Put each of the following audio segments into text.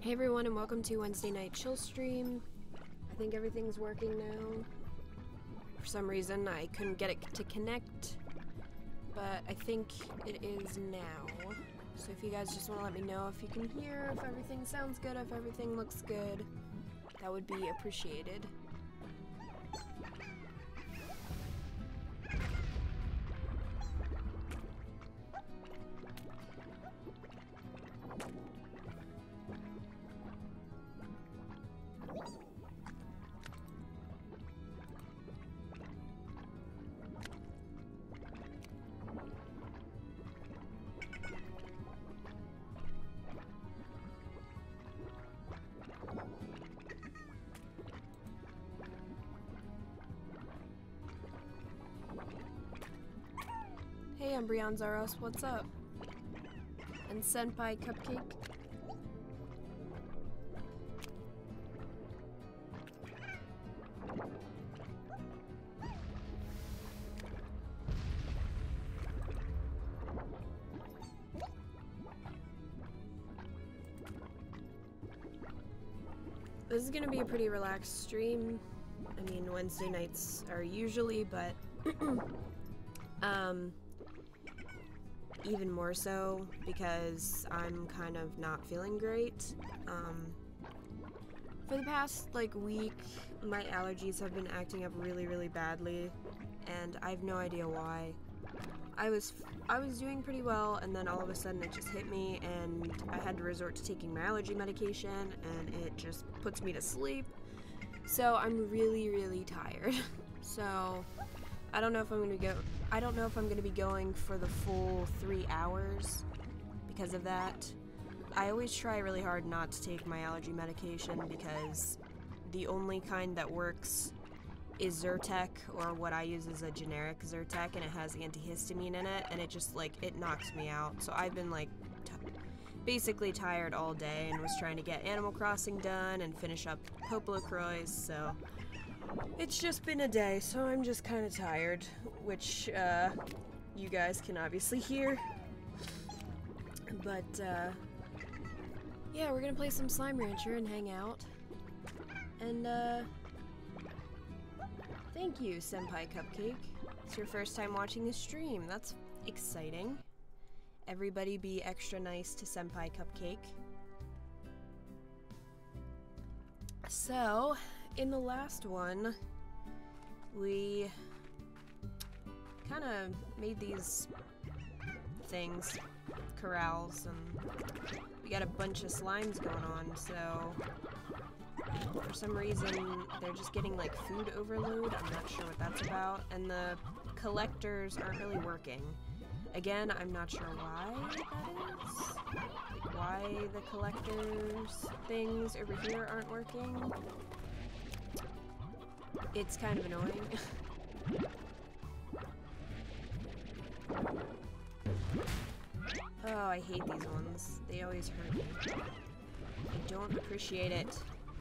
Hey everyone, and welcome to Wednesday Night Chill Stream. I think everything's working now. For some reason, I couldn't get it to connect, but I think it is now. So if you guys just want to let me know if you can hear, if everything sounds good, if everything looks good, that would be appreciated. Hey, I'm Brian Zaros, what's up? And Senpai Cupcake. This is gonna be a pretty relaxed stream. I mean, Wednesday nights are usually, but even more so because I'm kind of not feeling great. For the past week, my allergies have been acting up really badly, and I have no idea why. I was doing pretty well, and then all of a sudden it just hit me, and I had to resort to taking my allergy medication, and it just puts me to sleep. So I'm really tired. So I don't know if I'm gonna be going for the full 3 hours because of that. I always try really hard not to take my allergy medication because the only kind that works is Zyrtec, or what I use is a generic Zyrtec, and it has antihistamine in it, and it just it knocks me out. So I've been basically tired all day and was trying to get Animal Crossing done and finish up Pope LaCroix, so it's just been a day, so I'm just kind of tired, which you guys can obviously hear. But yeah, we're gonna play some Slime Rancher and hang out. And thank you, Senpai Cupcake. It's your first time watching this stream. That's exciting. Everybody be extra nice to Senpai Cupcake. So, in the last one, we kind of made these things, corrals, and we got a bunch of slimes going on, so for some reason they're just getting food overload. I'm not sure what that's about, and the collectors aren't really working. Again, I'm not sure why that is. Why the collectors things over here aren't working. It's kind of annoying. Oh, I hate these ones. They always hurt me. I don't appreciate it.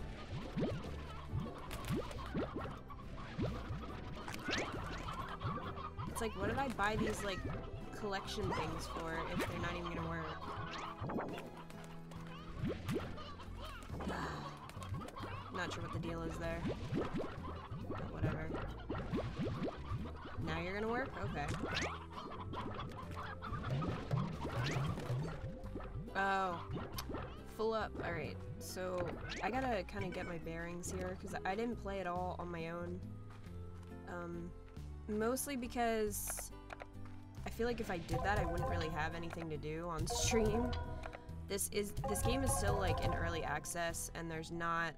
It's what did I buy these collection things for if they're not even gonna work? Not sure what the deal is there. But whatever. Now you're gonna work? Okay. Oh. Full up. Alright. So, I gotta kind of get my bearings here, because I didn't play it all on my own. Mostly because I feel like if I did that, I wouldn't really have anything to do on stream. This game is still in early access, and there's not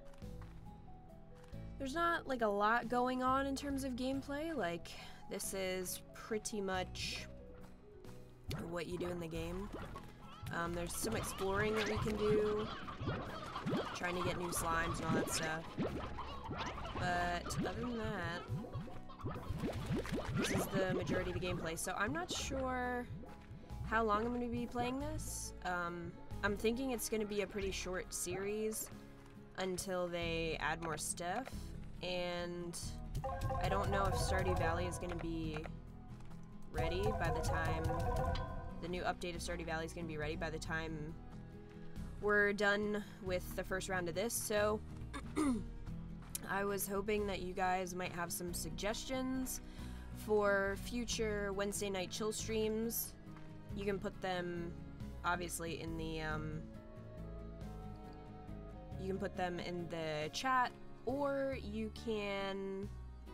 a lot going on in terms of gameplay. This is pretty much what you do in the game. There's some exploring that we can do, trying to get new slimes and all that stuff. But other than that, this is the majority of the gameplay. So I'm not sure how long I'm going to be playing this. I'm thinking it's going to be a pretty short series until they add more stuff, and I don't know if Stardew Valley is going to be ready by the time the new update of Stardew Valley is going to be ready by the time we're done with the first round of this, so I was hoping that you guys might have some suggestions for future Wednesday night chill streams. You can put them, obviously, in the, you can put them in the chat, or you can,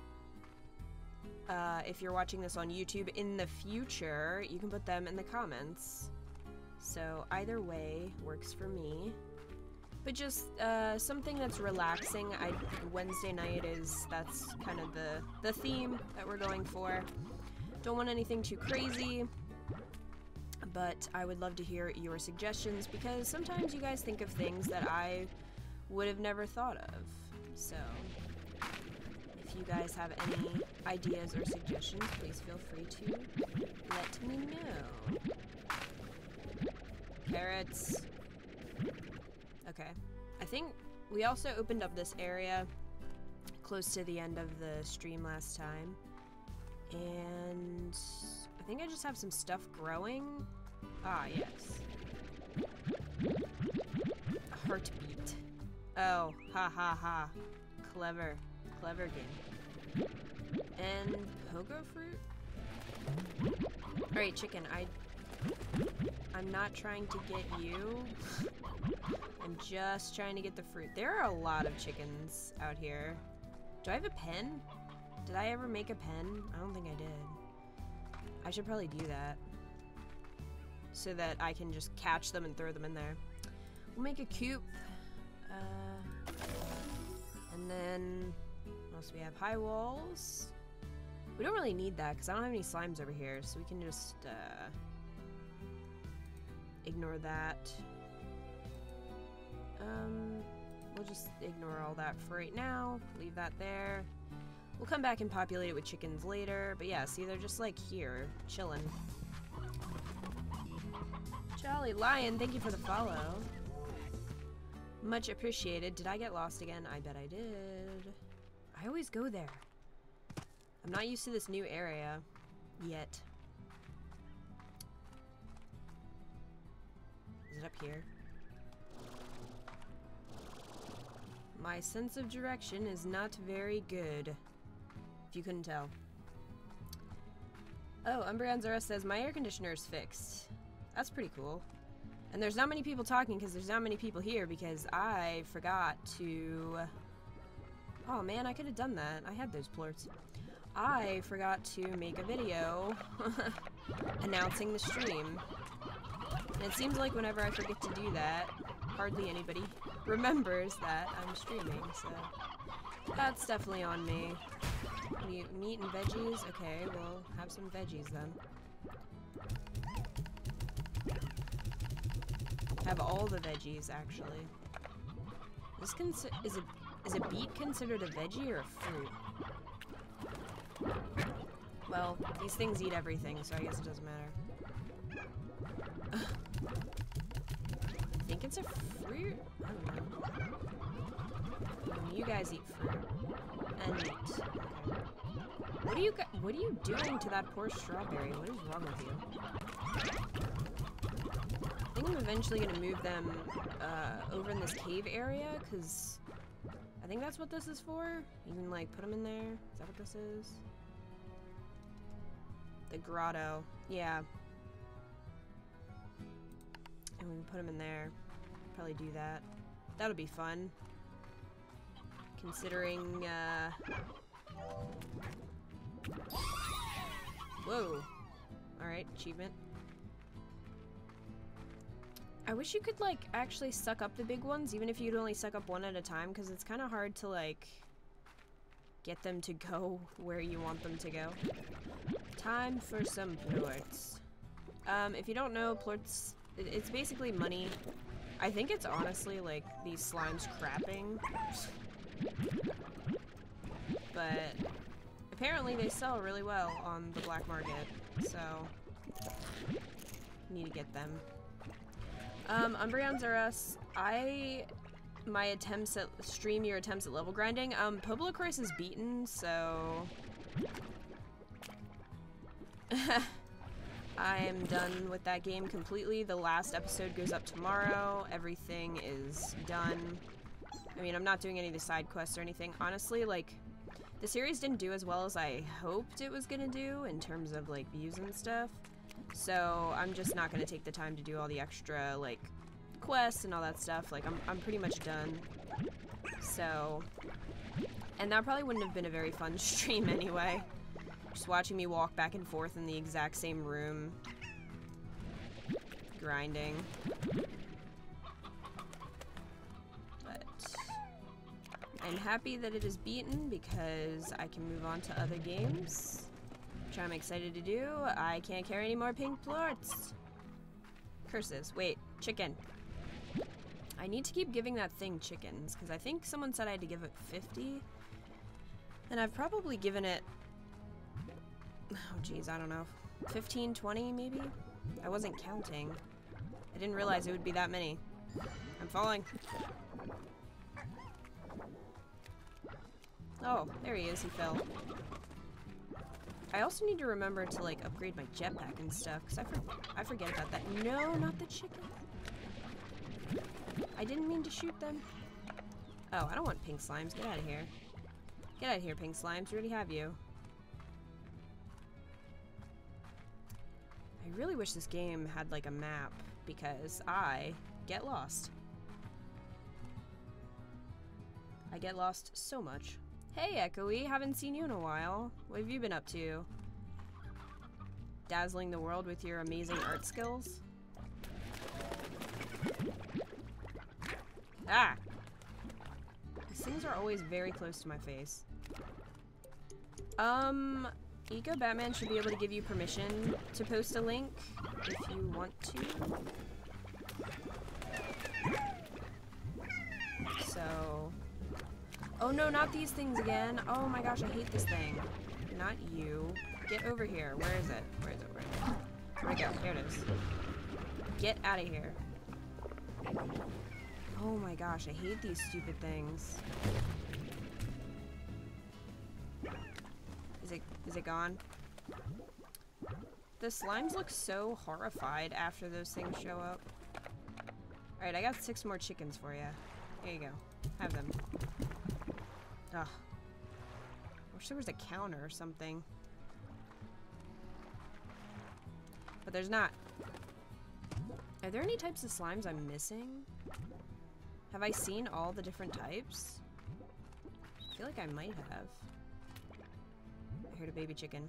if you're watching this on YouTube in the future, you can put them in the comments. So either way works for me. But just something that's relaxing. Wednesday night that's kind of the theme that we're going for. Don't want anything too crazy, but I would love to hear your suggestions because sometimes you guys think of things that I would have never thought of. So if you guys have any ideas or suggestions, please feel free to let me know. Carrots. Okay. I think we also opened up this area close to the end of the stream last time. And I think I just have some stuff growing. Ah, yes. A heartbeat. Oh, ha ha ha. Clever. Clever game. And pogo fruit? Alright, chicken, I'm not trying to get you. I'm just trying to get the fruit. There are a lot of chickens out here. Do I have a pen? Did I ever make a pen? I don't think I did. I should probably do that. So that I can just catch them and throw them in there. We'll make a coop. And then, what else do we have? High walls. We don't really need that because I don't have any slimes over here. So we can just, ignore that. We'll just ignore all that for right now. Leave that there. We'll come back and populate it with chickens later. But yeah, see, they're just like here, chilling. Jolly Lion, thank you for the follow. Much appreciated. Did I get lost again? I bet I did. I always go there. I'm not used to this new area yet. Is it up here? My sense of direction is not very good, if you couldn't tell. Oh, Umbreon says, my air conditioner is fixed. That's pretty cool. And there's not many people talking because there's not many people here because I forgot to... Oh man, I could have done that. I had those plorts. I forgot to make a video announcing the stream. And it seems like whenever I forget to do that, hardly anybody remembers that I'm streaming, so that's definitely on me. Meat and veggies? Okay, we'll have some veggies then. Have all the veggies, actually. This is a beet considered a veggie or a fruit? Well, these things eat everything, so I guess it doesn't matter. I think it's a fruit? I don't know. You guys eat fruit. And meat. Okay. What are you doing to that poor strawberry? What is wrong with you? I think I'm eventually gonna move them over in this cave area, because I think that's what this is for. You can like put them in there. Is that what this is? The grotto. Yeah. And we can put them in there. Probably do that. That'll be fun. Considering, whoa. Alright, achievement. I wish you could, like, actually suck up the big ones, even if you'd only suck up one at a time, because it's kind of hard to, like, get them to go where you want them to go. Time for some plorts. If you don't know, plorts, it's basically money. I think it's honestly, like, these slimes crapping. But apparently they sell really well on the black market, so need to get them. Umbreon Zaras, my attempts at stream your attempts at level grinding. Poblocrois is beaten, so I am done with that game completely. The last episode goes up tomorrow. Everything is done. I mean, I'm not doing any of the side quests or anything. Honestly, like, the series didn't do as well as I hoped it was gonna do in terms of, like, views and stuff. So I'm just not gonna take the time to do all the extra, like, quests and all that stuff. Like, I'm pretty much done. So, and that probably wouldn't have been a very fun stream anyway. Just watching me walk back and forth in the exact same room. Grinding. But I'm happy that it is beaten because I can move on to other games, which I'm excited to do. I can't carry any more pink plorts. Curses. Wait, chicken. I need to keep giving that thing chickens, because I think someone said I had to give it 50. And I've probably given it, oh geez, I don't know, 15, 20 maybe? I wasn't counting. I didn't realize it would be that many. I'm falling. Oh, there he is, he fell. I also need to remember to, like, upgrade my jetpack and stuff, because I forget about that. No, not the chicken. I didn't mean to shoot them. Oh, I don't want pink slimes. Get out of here. Get out of here, pink slimes. We already have you. I really wish this game had, like, a map, because I get lost. I get lost so much. Hey, Echoey, haven't seen you in a while. What have you been up to? Dazzling the world with your amazing art skills? Ah! These things are always very close to my face. Eco Batman should be able to give you permission to post a link if you want to. So... Oh no, not these things again. Oh my gosh, I hate this thing. Not you. Get over here. Where is it? Where is it? Where is it? Where'd it go? Here it is. Get out of here. Oh my gosh, I hate these stupid things. Is it gone? The slimes look so horrified after those things show up. Alright, I got 6 more chickens for you. Here you go. Have them. Ugh. Wish there was a counter or something. But there's not. Are there any types of slimes I'm missing? Have I seen all the different types? I feel like I might have. I heard a baby chicken.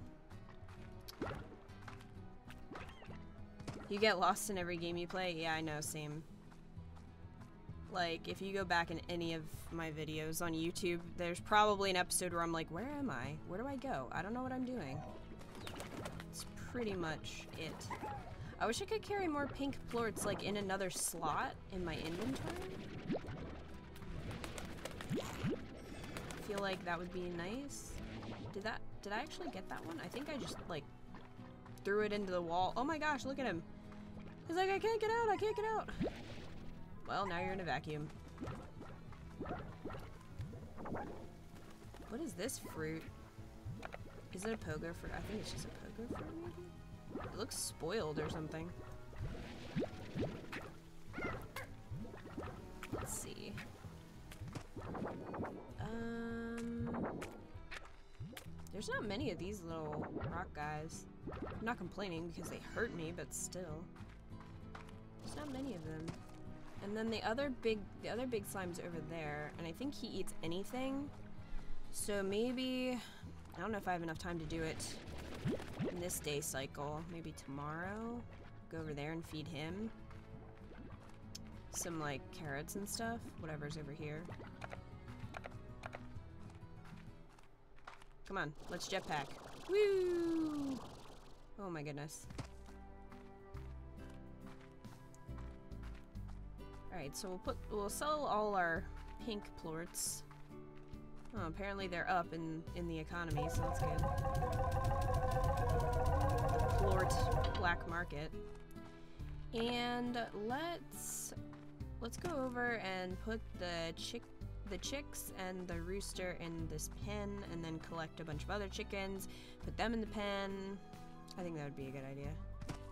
You get lost in every game you play? Yeah, I know, same. Like, if you go back in any of my videos on YouTube, there's probably an episode where I'm like, where am I? Where do I go? I don't know what I'm doing. It's pretty much it. I wish I could carry more pink plorts, like, in another slot in my inventory. I feel like that would be nice. Did I actually get that one? I think I just, like, threw it into the wall. Oh my gosh, look at him. He's like, I can't get out, I can't get out. Well, now you're in a vacuum. What is this fruit? Is it a pogo fruit? I think it's just a pogo fruit, maybe? It looks spoiled or something. Let's see. There's not many of these little rock guys. I'm not complaining because they hurt me, but still. There's not many of them. And then the other big slime's over there, and I think he eats anything. So maybe, I don't know if I have enough time to do it in this day cycle. Maybe tomorrow, go over there and feed him some, like, carrots and stuff, whatever's over here. Come on, let's jetpack. Woo! Oh my goodness. Alright, so we'll sell all our pink plorts. Oh, apparently they're up in the economy, so that's good. The plort black market. And let's go over and put the chicks and the rooster in this pen, and then collect a bunch of other chickens, put them in the pen. I think that would be a good idea.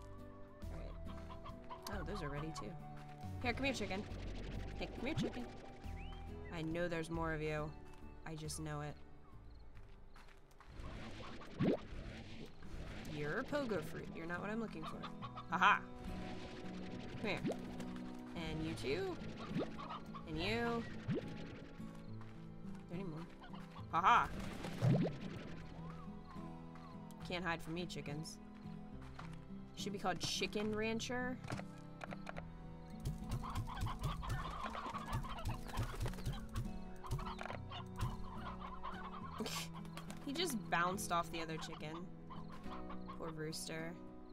Oh, those are ready too. Here, come here, chicken. Hey, come here, chicken. I know there's more of you. I just know it. You're a pogo fruit. You're not what I'm looking for. Aha! Come here. And you too. And you. Any more? Haha! Can't hide from me, chickens. Should be called Chicken Rancher. He just bounced off the other chicken. Poor rooster.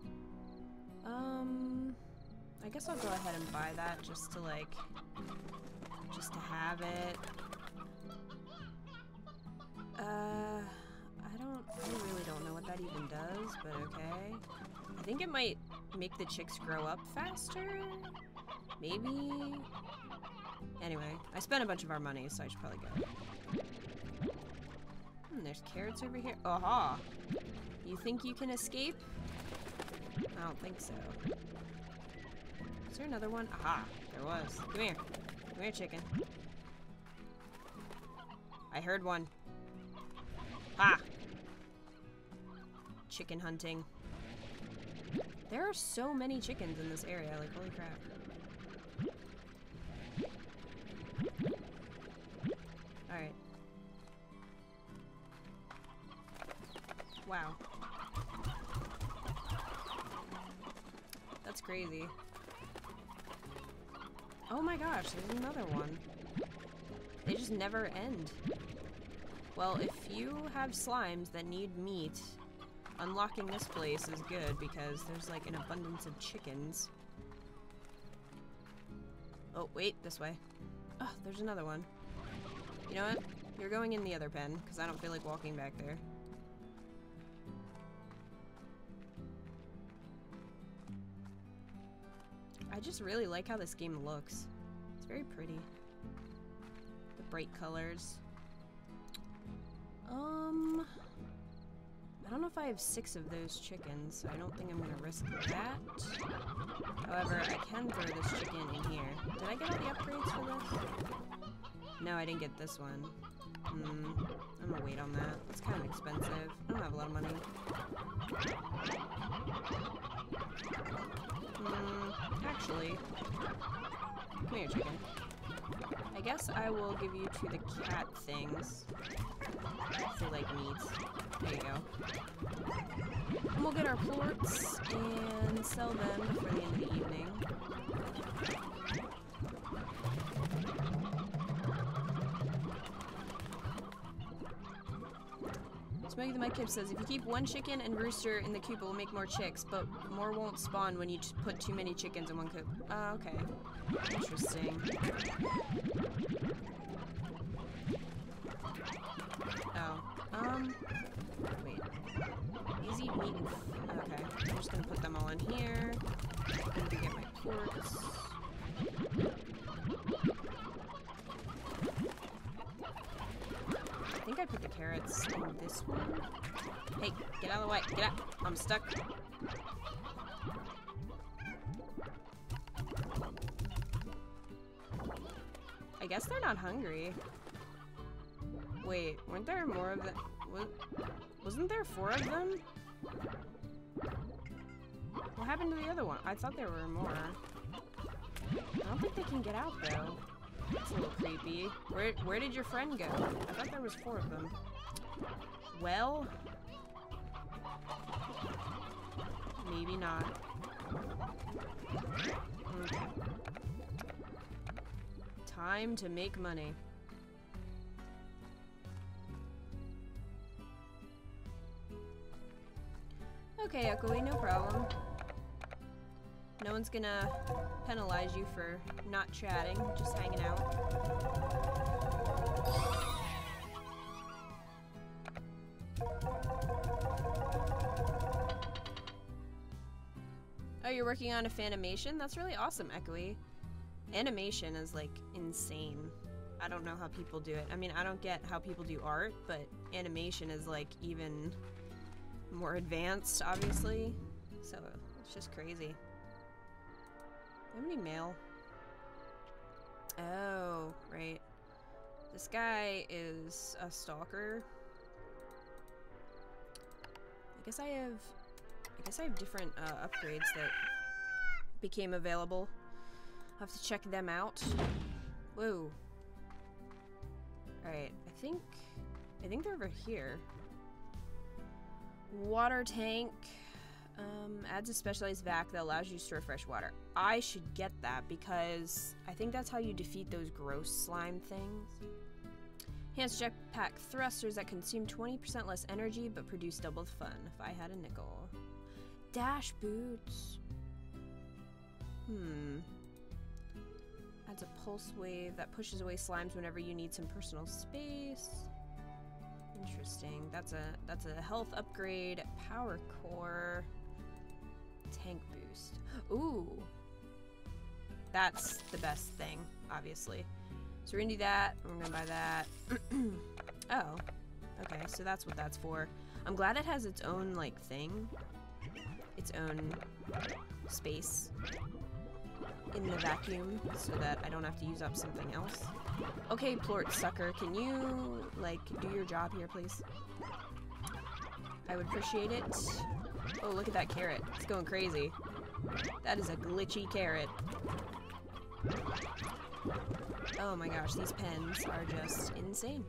I guess I'll go ahead and buy that just to like, just to have it. I really don't know what that even does, but okay. I think it might make the chicks grow up faster? Maybe? Anyway, I spent a bunch of our money, so I should probably go. There's carrots over here. Aha! You think you can escape? I don't think so. Is there another one? Aha! There was. Come here. Come here, chicken. I heard one. Ha! Chicken hunting. There are so many chickens in this area, like holy crap. Alright. Wow. That's crazy. Oh my gosh, there's another one. They just never end. Well, if you have slimes that need meat, unlocking this place is good because there's like an abundance of chickens. Oh, wait, this way. Oh, there's another one. You know what? You're going in the other pen because I don't feel like walking back there. I just really like how this game looks. It's very pretty. The bright colors. I don't know if I have 6 of those chickens, so I don't think I'm gonna risk that. However, I can throw this chicken in here. Did I get all the upgrades for this? No, I didn't get this one. I'm gonna wait on that. It's kind of expensive. I don't have a lot of money. Actually, come here, chicken. I guess I will give you to the cat things. If they like meat. There you go. And we'll get our plorts and sell them before the end of the evening. Smokey the Mudkip says, if you keep one chicken and rooster in the coop, it will make more chicks, but more won't spawn when you put too many chickens in one coop. Okay. Interesting. Oh. Wait. These eat meat and... Okay. I'm just gonna put them all in here. I'm gonna get my porks. I think I put the carrots in this one. Hey, get out of the way. Get out. I'm stuck. I guess they're not hungry. Wait, weren't there more of them? Wasn't there 4 of them? What happened to the other one? I thought there were more. I don't think they can get out though. That's a little creepy. Where did your friend go? I thought there was 4 of them. Well, maybe not. Okay. Time to make money. Okay, Echoey, no problem. No one's gonna penalize you for not chatting, just hanging out. Oh, you're working on a Fanimation? That's really awesome, Echoey. Animation is, like, insane. I don't know how people do it. I mean, I don't get how people do art, but animation is, like, even more advanced, obviously. So, it's just crazy. How many mail? Oh, right. This guy is a stalker. I guess I have different upgrades that became available. I'll have to check them out. Whoa. Alright, I think they're over here. Water tank. Adds a specialized vac that allows you to store fresh water. I should get that because I think that's how you defeat those gross slime things. Enhanced jetpack thrusters that consume 20% less energy but produce double the fun. If I had a nickel. Dash boots. Adds a pulse wave that pushes away slimes whenever you need some personal space. Interesting. That's a health upgrade. Power core. Tank boost. Ooh. That's the best thing, obviously. So we're gonna do that. We're gonna buy that. Oh. Okay, so that's what that's for. I'm glad it has its own, like, thing. Its own space in the vacuum so that I don't have to use up something else. Okay, Plort Sucker, can you, like, do your job here, please? I would appreciate it. Oh, look at that carrot. It's going crazy. That is a glitchy carrot. Oh my gosh, these pens are just insane.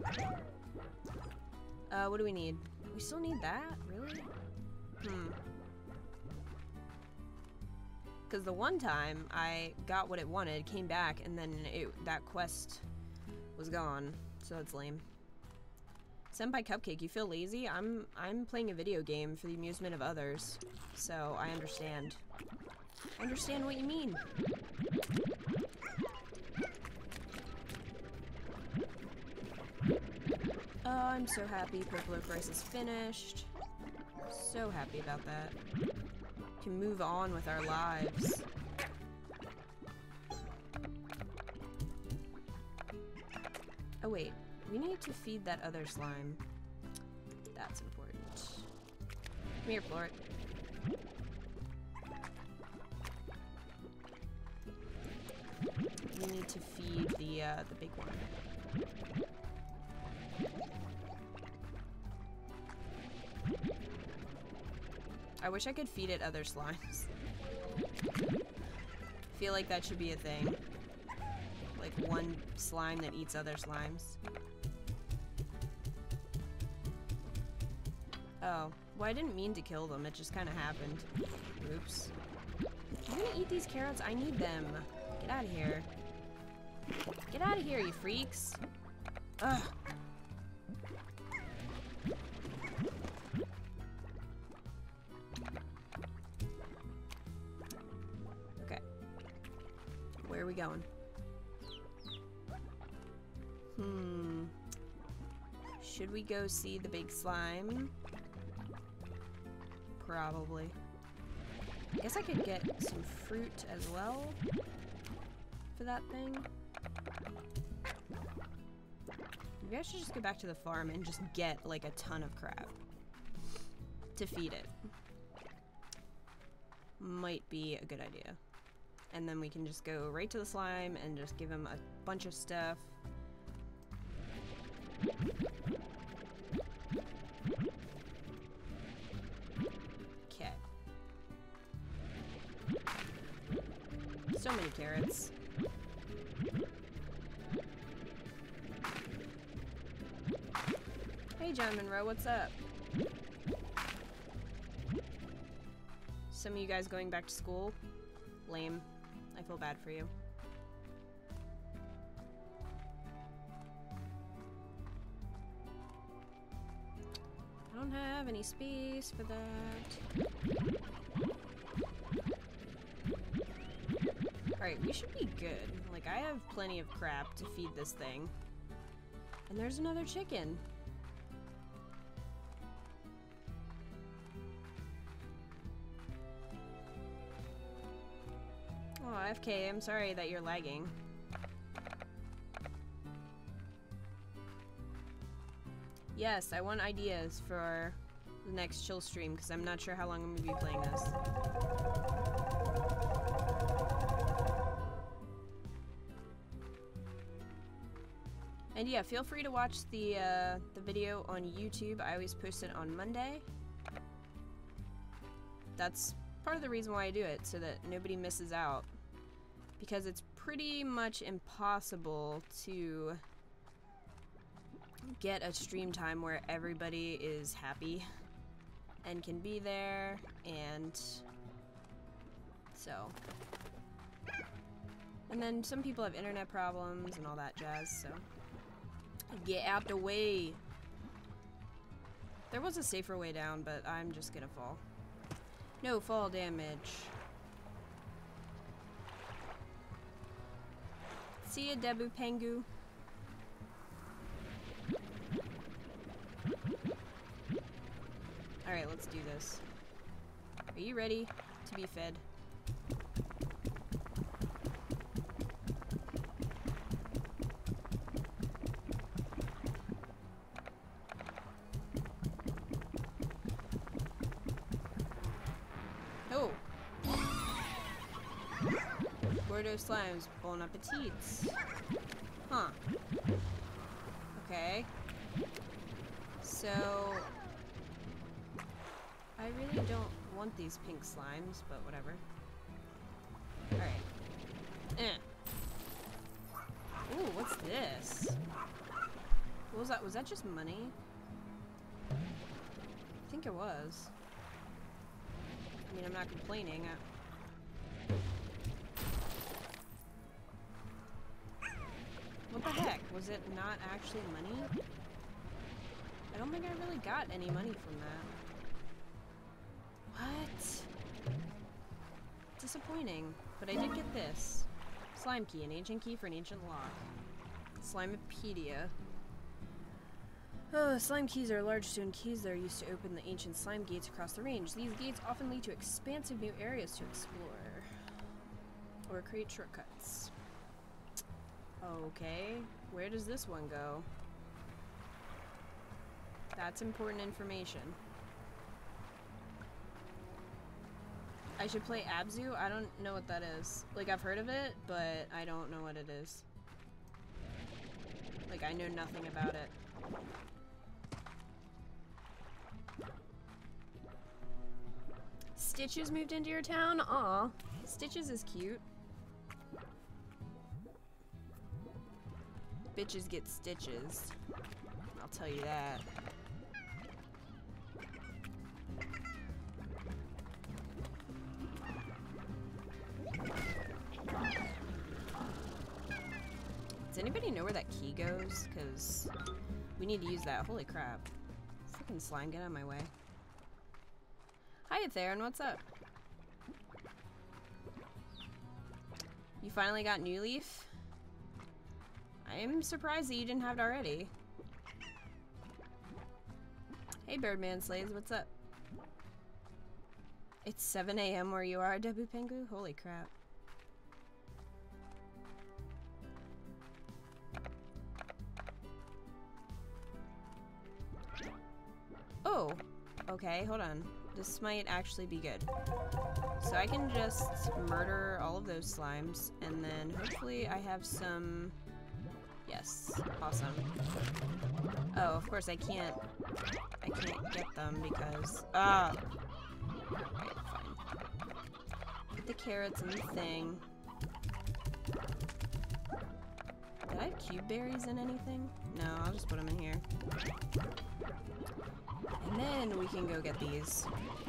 What do we need? We still need that? Really? Because the one time I got what it wanted, came back, and then that quest was gone. So that's lame. Senpai Cupcake, you feel lazy? I'm playing a video game for the amusement of others. So I understand. I understand what you mean. Oh, I'm so happy Purple Oak Rice is finished. So happy about that. Can move on with our lives. Oh wait, we need to feed that other slime. That's important. Come here, Plort. We need to feed the big one. I wish I could feed it other slimes. I feel like that should be a thing. Like one slime that eats other slimes. Oh, well, I didn't mean to kill them. It just kind of happened. Oops. I'm gonna eat these carrots. I need them. Get out of here. Get out of here, you freaks. Ugh. Okay. Where are we going? Should we go see the big slime? Probably. I guess I could get some fruit as well for that thing. Maybe I should just go back to the farm and just get like a ton of crap to feed it. Might be a good idea. And then we can just go right to the slime and just give him a bunch of stuff. Okay. So many carrots. Hey, John Monroe, what's up? Some of you guys going back to school? Lame. I feel bad for you. I don't have any space for that. Alright, we should be good. Like, I have plenty of crap to feed this thing. And there's another chicken. Oh, FK, I'm sorry that you're lagging. Yes, I want ideas for the next chill stream, because I'm not sure how long I'm going to be playing this. And yeah, feel free to watch the video on YouTube. I always post it on Monday. That's part of the reason why I do it, so that nobody misses out. Because it's pretty much impossible to get a stream time where everybody is happy and can be there, and so. And then some people have internet problems and all that jazz, so. Get out the way. There was a safer way down, but I'm just gonna fall. No fall damage. See ya, Debu Pengu. Alright, let's do this. Are you ready to be fed? Oh! Gordo Slimes, bon appetits. Huh. Okay. So, I really don't want these pink slimes, but whatever. Alright. Ooh, what's this? What was that? Was that just money? I think it was. I mean, I'm not complaining. What the heck? Was it not actually money? I don't think I really got any money from that. What? Disappointing. But I did get this. Slime key, an ancient key for an ancient lock. Slimepedia. Oh, slime keys are large stone keys that are used to open the ancient slime gates across the range. These gates often lead to expansive new areas to explore. Or create shortcuts. Okay, where does this one go? That's important information. I should play Abzu? I don't know what that is. Like, I've heard of it, but I don't know what it is. Like, I know nothing about it. Stitches moved into your town? Aw, Stitches is cute. Bitches get stitches. I'll tell you that. Does anybody know where that key goes? Because we need to use that. Holy crap. Freaking slime, get out of my way. Hi, Theron, what's up? You finally got New Leaf? I'm surprised that you didn't have it already. Hey, Birdman Slays, what's up? It's 7 a.m. where you are, Debu Pengu? Holy crap. Oh, okay, hold on. This might actually be good. So I can just murder all of those slimes, and then hopefully I have some... Yes, awesome. Oh, of course I can't get them because... Ah! Alright, fine. Put the carrots in the thing. Did I have cube berries in anything? No, I'll just put them in here. And then we can go get these.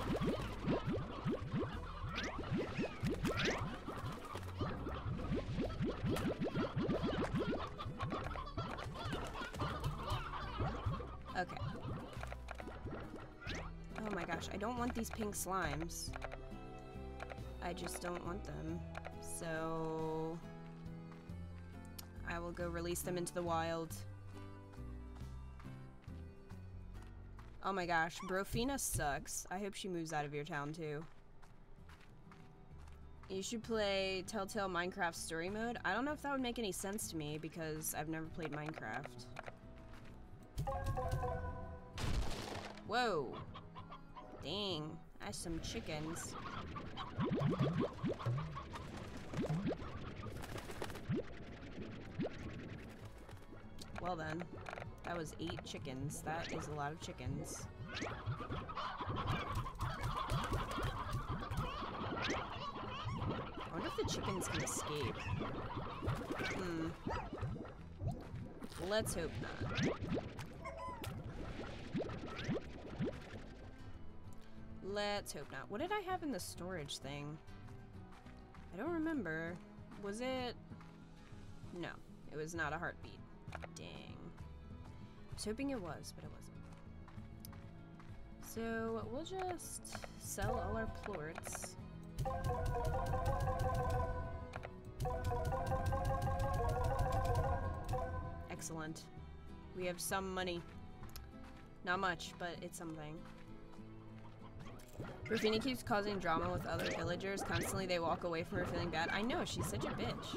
Okay. Oh my gosh, I don't want these pink slimes. I just don't want them. So... I will go release them into the wild. Oh my gosh, Brofina sucks. I hope she moves out of your town too. You should play Telltale Minecraft Story Mode. I don't know if that would make any sense to me because I've never played Minecraft. Whoa. Dang, that's some chickens. Well then, that was 8 chickens. That is a lot of chickens. I wonder if the chickens can escape. Let's hope not. Let's hope not. What did I have in the storage thing? I don't remember. Was it? No, it was not a heartbeat. Dang. I was hoping it was, but it wasn't. So we'll just sell all our plorts. Excellent. We have some money. Not much, but it's something. Rufini keeps causing drama with other villagers. Constantly they walk away from her feeling bad. I know, she's such a bitch.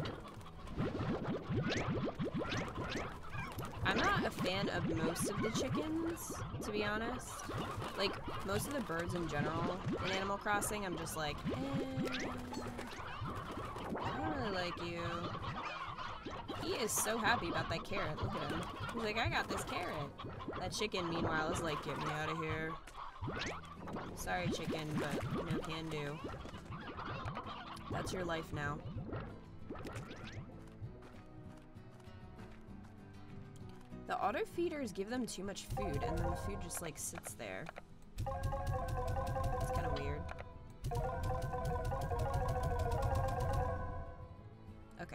I'm not a fan of most of the chickens, to be honest. Like, most of the birds in general in Animal Crossing, I'm just like, I don't really like you. He is so happy about that carrot. Look at him. He's like, I got this carrot. That chicken, meanwhile, is like, get me out of here. Sorry, chicken, but no can do. That's your life now. The auto feeders give them too much food, and then the food just like sits there. It's kind of weird. Okay.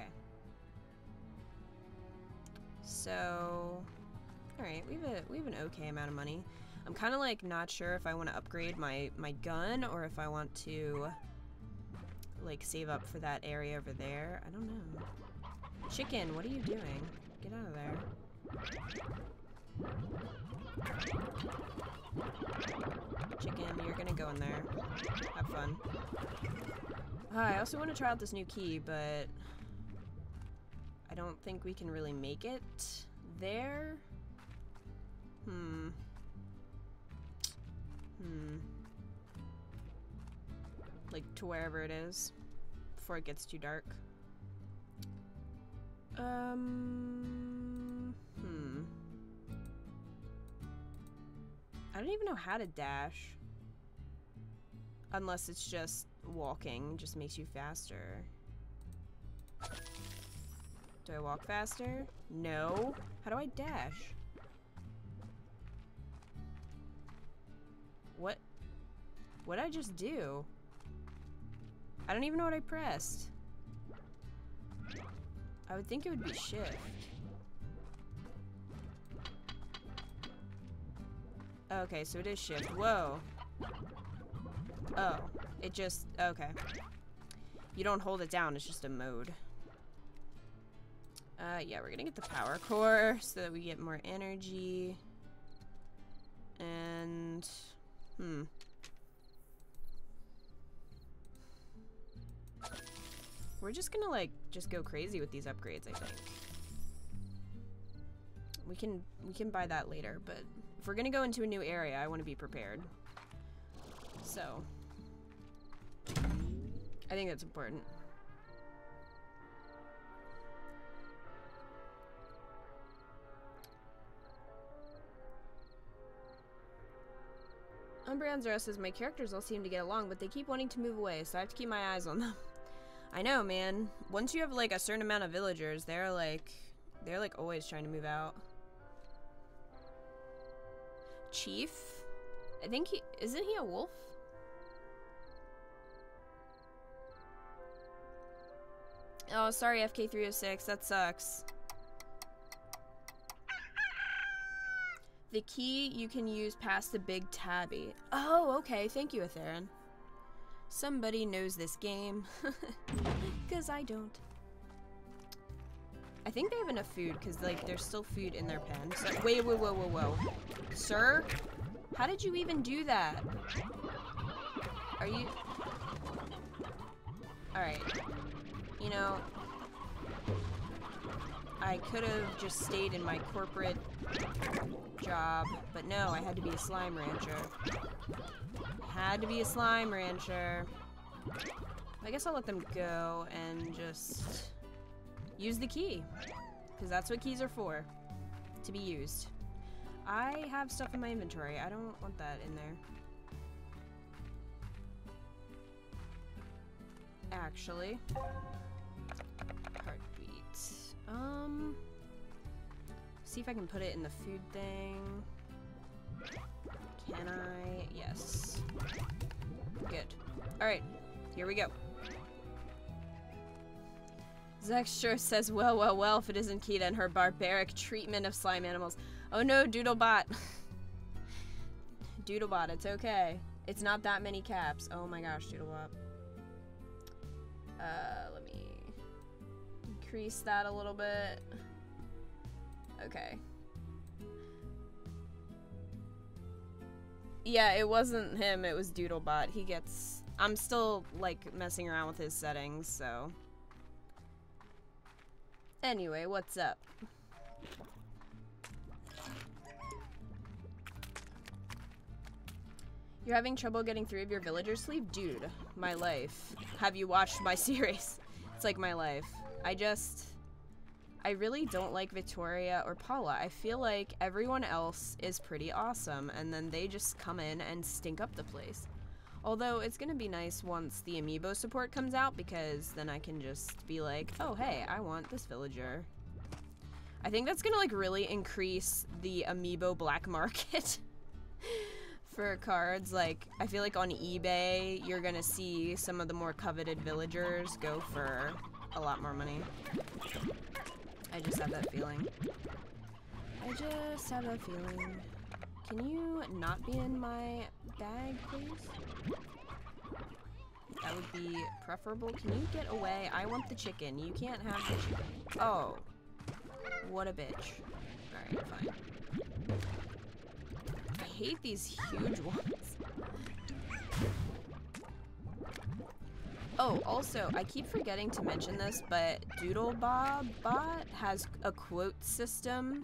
So, all right, we have an okay amount of money. I'm kind of like not sure if I want to upgrade my gun or if I want to like save up for that area over there. I don't know. Chicken, what are you doing? Get out of there. Chicken, you're gonna go in there. Have fun. I also want to try out this new key, but I don't think we can really make it there. Like to wherever it is before it gets too dark. I don't even know how to dash. Unless it's just walking, just makes you faster. Do I walk faster? No. How do I dash? What? What'd I just do? I don't even know what I pressed. I would think it would be shift. Okay, so it is shift. Whoa. Oh, it just, okay. You don't hold it down, it's just a mode. Yeah, we're gonna get the power core so that we get more energy. And, we're just gonna like just go crazy with these upgrades, I think. We can buy that later, but if we're gonna go into a new area, I want to be prepared. So I think that's important. Umbreon says, my characters all seem to get along, but they keep wanting to move away, so I have to keep my eyes on them. I know, man. Once you have like a certain amount of villagers, they're like always trying to move out. Chief? I think isn't he a wolf? Oh, sorry, FK306, that sucks. The key you can use past the big tabby. Oh, okay, thank you, Atherin. Somebody knows this game. Because I don't. I think they have enough food, because like there's still food in their pen. So, wait, whoa. Sir? How did you even do that? Are you... Alright. You know, I could have just stayed in my corporate job, but no, I had to be a slime rancher. Had to be a slime rancher. I guess I'll let them go and just use the key. Because that's what keys are for. To be used. I have stuff in my inventory. I don't want that in there. Actually. Heartbeat. See if I can put it in the food thing. Can I? Yes. Good. Alright, here we go. Zextra says, well, if it isn't Kita and her barbaric treatment of slime animals. Oh no, Doodlebot. Doodlebot, it's okay. It's not that many caps. Oh my gosh, Doodlebot. Let me increase that a little bit. Okay. Yeah, it wasn't him, it was Doodlebot. He gets... I'm still, like, messing around with his settings, so... Anyway, what's up? You're having trouble getting 3 of your villagers sleep? Dude, my life. Have you watched my series? It's like my life. I really don't like Victoria or Paula. I feel like everyone else is pretty awesome, and then they just come in and stink up the place. Although, it's gonna be nice once the amiibo support comes out, because then I can just be like, oh hey, I want this villager. I think that's gonna like really increase the amiibo black market for cards. Like, I feel like on eBay, you're gonna see some of the more coveted villagers go for a lot more money. I just have that feeling. I just have that feeling. Can you not be in my bag, please? That would be preferable. Can you get away? I want the chicken. You can't have the chicken. Oh. What a bitch. Alright, fine. I hate these huge ones. Oh, also, I keep forgetting to mention this, but Doodlebob Bot has a quote system.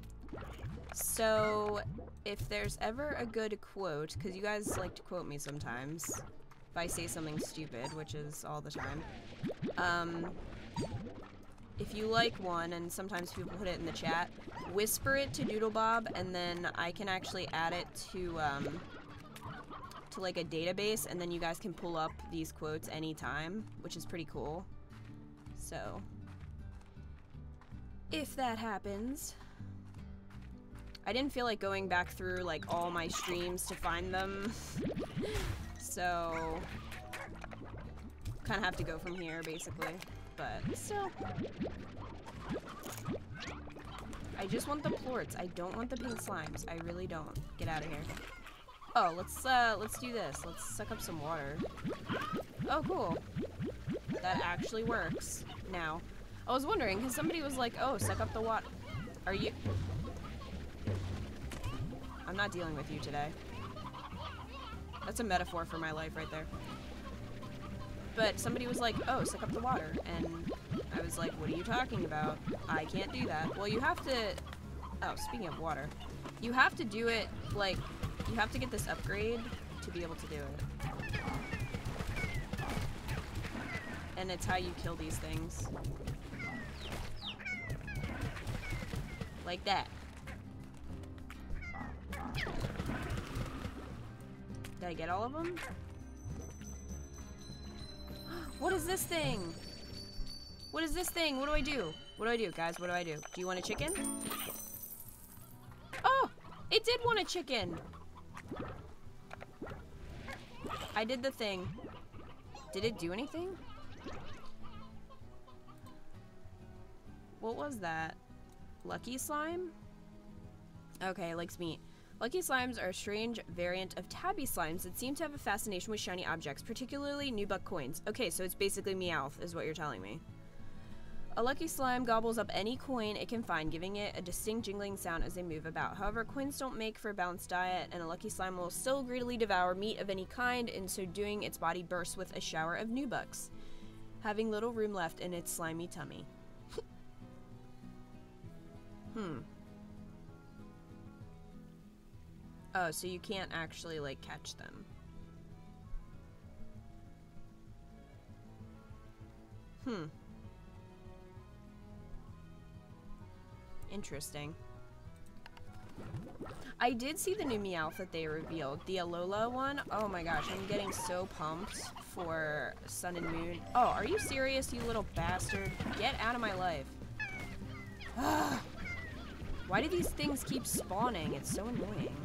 So, if there's ever a good quote, because you guys like to quote me sometimes, if I say something stupid, which is all the time, if you like one, and sometimes people put it in the chat, whisper it to Doodlebob, and then I can actually add it to like a database, and then you guys can pull up these quotes anytime, which is pretty cool. So, if that happens, I didn't feel like going back through like all my streams to find them, so kind of have to go from here basically, but still. I just want the plorts. I don't want the pink slimes. I really don't. Get out of here. Oh, let's do this. Let's suck up some water. Oh, cool. That actually works now. I was wondering, because somebody was like, oh, suck up the water. Are you... I'm not dealing with you today. That's a metaphor for my life right there. But somebody was like, oh, suck up the water. And I was like, what are you talking about? I can't do that. Well, you have to... Oh, speaking of water. You have to do it, like... You have to get this upgrade to be able to do it. And it's how you kill these things. Like that. Did I get all of them? What is this thing? What is this thing? What do I do? What do I do, guys? What do I do? Do you want a chicken? Oh! It did want a chicken! I did the thing. Did it do anything? What was that? Lucky slime? Okay, likes meat. Lucky slimes are a strange variant of tabby slimes that seem to have a fascination with shiny objects, particularly Nubuck coins. Okay, so it's basically Meowth, is what you're telling me. A lucky slime gobbles up any coin it can find, giving it a distinct jingling sound as they move about. However, coins don't make for a balanced diet, and a lucky slime will still greedily devour meat of any kind. In so doing, its body bursts with a shower of Nubucks, having little room left in its slimy tummy. Oh, so you can't actually, like, catch them. Interesting. I did see the new Meowth that they revealed, the Alola one. Oh my gosh, I'm getting so pumped for Sun and Moon. Oh, are you serious, you little bastard? Get out of my life. Why do these things keep spawning? It's so annoying.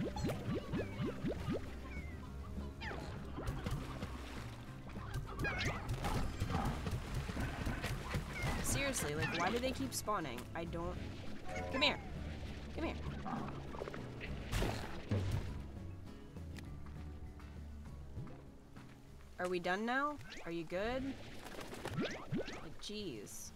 Seriously, like, why do they keep spawning? I don't... Come here. Come here. Are we done now? Are you good? Like, jeez.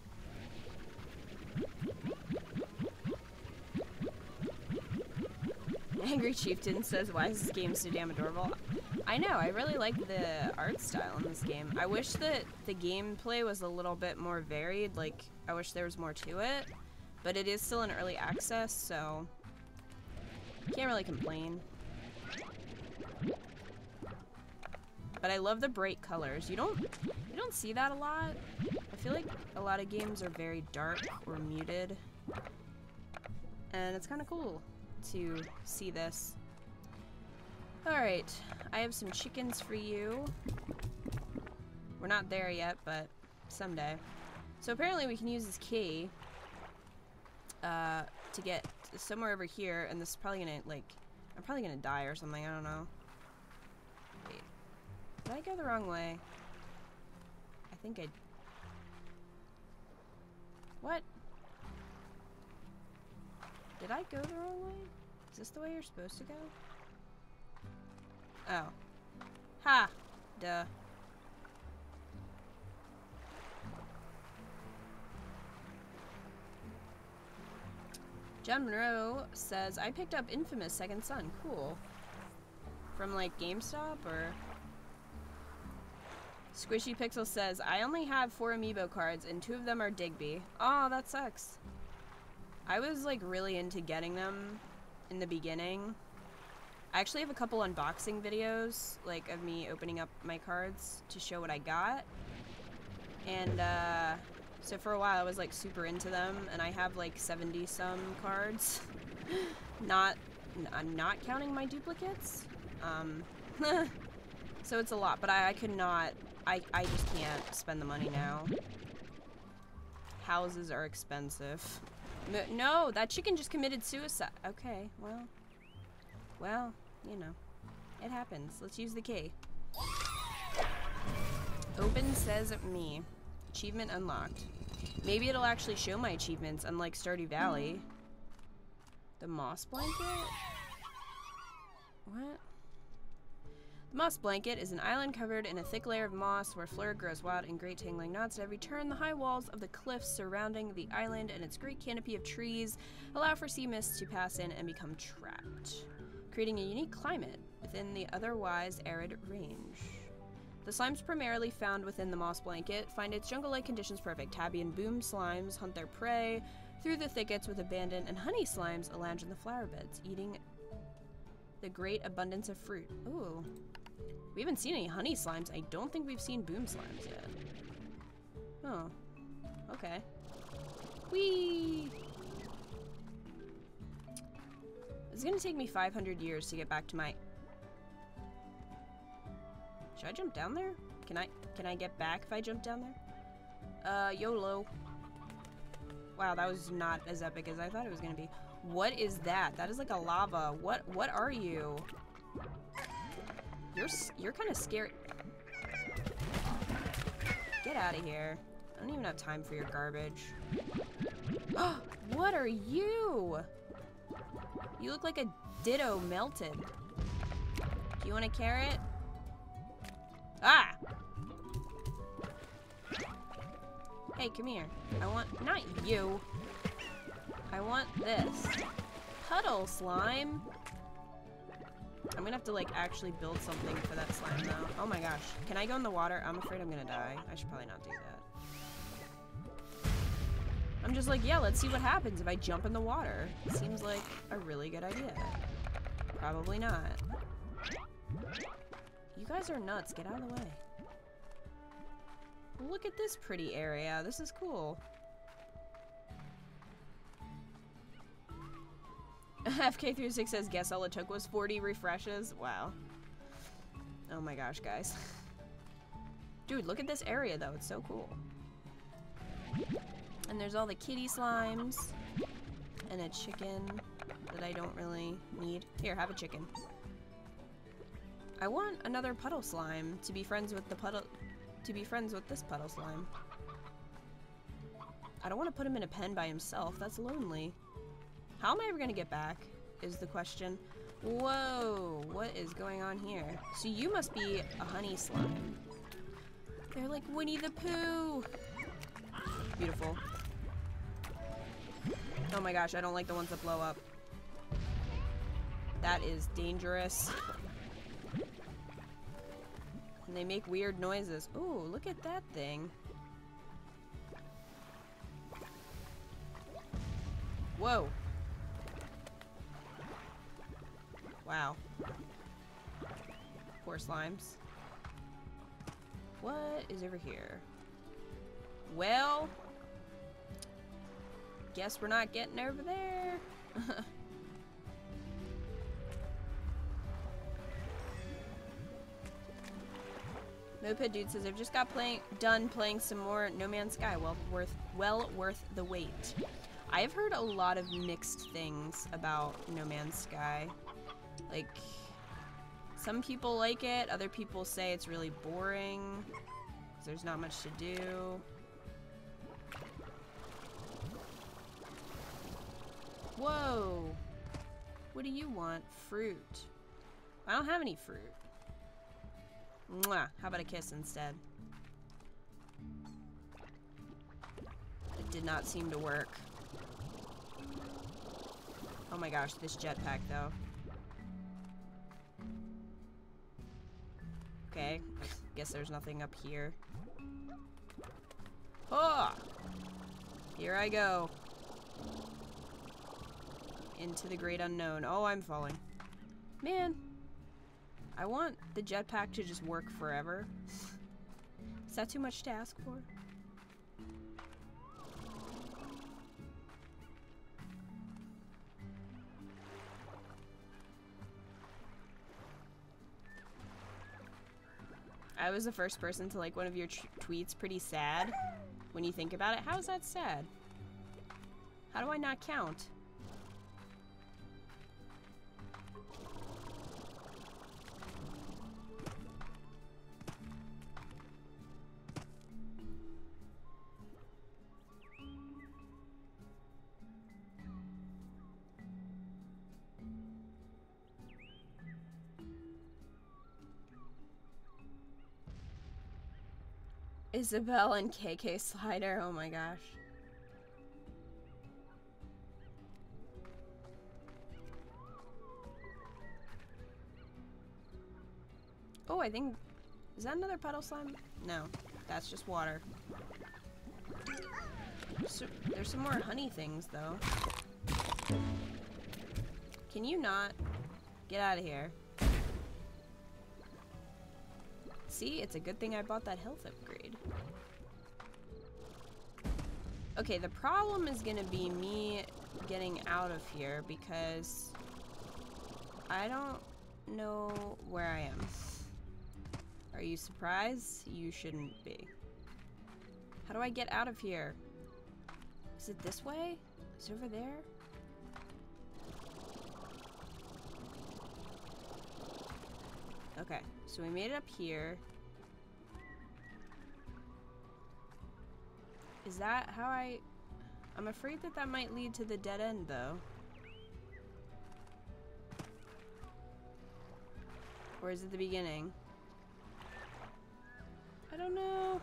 Angry Chieftain says, why is this game so damn adorable? I know, I really like the art style in this game. I wish that the gameplay was a little bit more varied, like, I wish there was more to it. But it is still in early access, so... can't really complain. But I love the bright colors. You don't see that a lot. I feel like a lot of games are very dark or muted. And it's kind of cool to see this. Alright, I have some chickens for you. We're not there yet, but someday. So apparently we can use this key to get somewhere over here, and this is probably gonna, like, I'm probably gonna die or something, I don't know. Wait, did I go the wrong way? I think I... What? Did I go the wrong way? Is this the way you're supposed to go? Oh. Ha! Duh. John Monroe says, I picked up Infamous Second Son. Cool. From, like, GameStop, or... Squishy Pixel says, I only have 4 amiibo cards, and 2 of them are Digby. Oh, that sucks. I was, like, really into getting them in the beginning. I actually have a couple unboxing videos, like, of me opening up my cards to show what I got. And, so for a while I was, like, super into them, and I have, like, 70-some cards. I'm not counting my duplicates. So it's a lot, but I could not, I just can't spend the money now. Houses are expensive. No, that chicken just committed suicide. Okay, well, you know, it happens. Let's use the key. Open says me. Achievement unlocked. Maybe it'll actually show my achievements, unlike Stardew Valley. The moss blanket? What? The moss blanket is an island covered in a thick layer of moss where flora grows wild in great tangling knots. At every turn, the high walls of the cliffs surrounding the island and its great canopy of trees allow for sea mists to pass in and become trapped, creating a unique climate within the otherwise arid range. The slimes primarily found within the moss blanket find its jungle-like conditions perfect. Tabby and boom slimes hunt their prey through the thickets with abandon, and honey slimes lounge in the flower beds, eating the great abundance of fruit. Ooh. We haven't seen any honey slimes. I don't think we've seen boom slimes yet. Oh. Okay. Whee! It's gonna take me 500 years to get back to my... Should I jump down there? Can I get back if I jump down there? YOLO. Wow, that was not as epic as I thought it was gonna be. What is that? That is like a lava. What are you? You're kind of scary. Get out of here. I don't even have time for your garbage. What are you? You look like a Ditto melted. Do you want a carrot? Ah! Hey, come here. I want, not you. I want this. Puddle slime. I'm gonna have to, like, actually build something for that slime, though. Oh my gosh. Can I go in the water? I'm afraid I'm gonna die. I should probably not do that. I'm just like, yeah, let's see what happens if I jump in the water. It seems like a really good idea. Probably not. You guys are nuts. Get out of the way. Look at this pretty area. This is cool. FK36 says, guess all it took was 40 refreshes. Wow. Oh my gosh, guys. Dude, look at this area, though. It's so cool. And there's all the kitty slimes. And a chicken that I don't really need. Here, have a chicken. I want another puddle slime to be friends with the puddle... to be friends with this puddle slime. I don't want to put him in a pen by himself. That's lonely. How am I ever gonna get back, is the question. Whoa, what is going on here? So you must be a honey slime. They're like Winnie the Pooh. Beautiful. Oh my gosh, I don't like the ones that blow up. That is dangerous. And they make weird noises. Ooh, look at that thing. Whoa. Wow. Poor slimes. What is over here? Well, guess we're not getting over there. Moped Dude says, I've just got done playing some more No Man's Sky. Well worth the wait. I've heard a lot of mixed things about No Man's Sky. Like, some people like it, other people say it's really boring, 'cause there's not much to do. Whoa! What do you want? Fruit. I don't have any fruit. Mwah! How about a kiss instead? It did not seem to work. Oh my gosh, this jetpack though. Okay, guess there's nothing up here. Oh! Here I go. Into the great unknown. Oh, I'm falling. Man, I want the jetpack to just work forever. Is that too much to ask for? I was the first person to like one of your tweets. Pretty sad when you think about it. How is that sad? How do I not count? Isabel and KK Slider, oh my gosh. Oh, I think... Is that another puddle slime? No, that's just water. So, there's some more honey things, though. Can you not? Get out of here. See, it's a good thing I bought that health upgrade. Okay, the problem is gonna be me getting out of here because I don't know where I am. Are you surprised? You shouldn't be. How do I get out of here? Is it this way? Is it over there? Okay, so we made it up here. Is that how I'm afraid that that might lead to the dead end, though. Or is it the beginning? I don't know.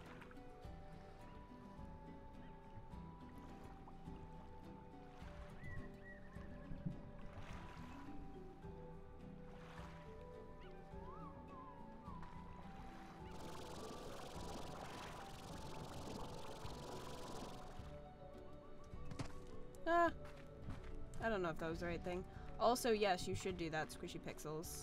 I don't know if that was the right thing. Also, yes, you should do that, Squishy Pixels.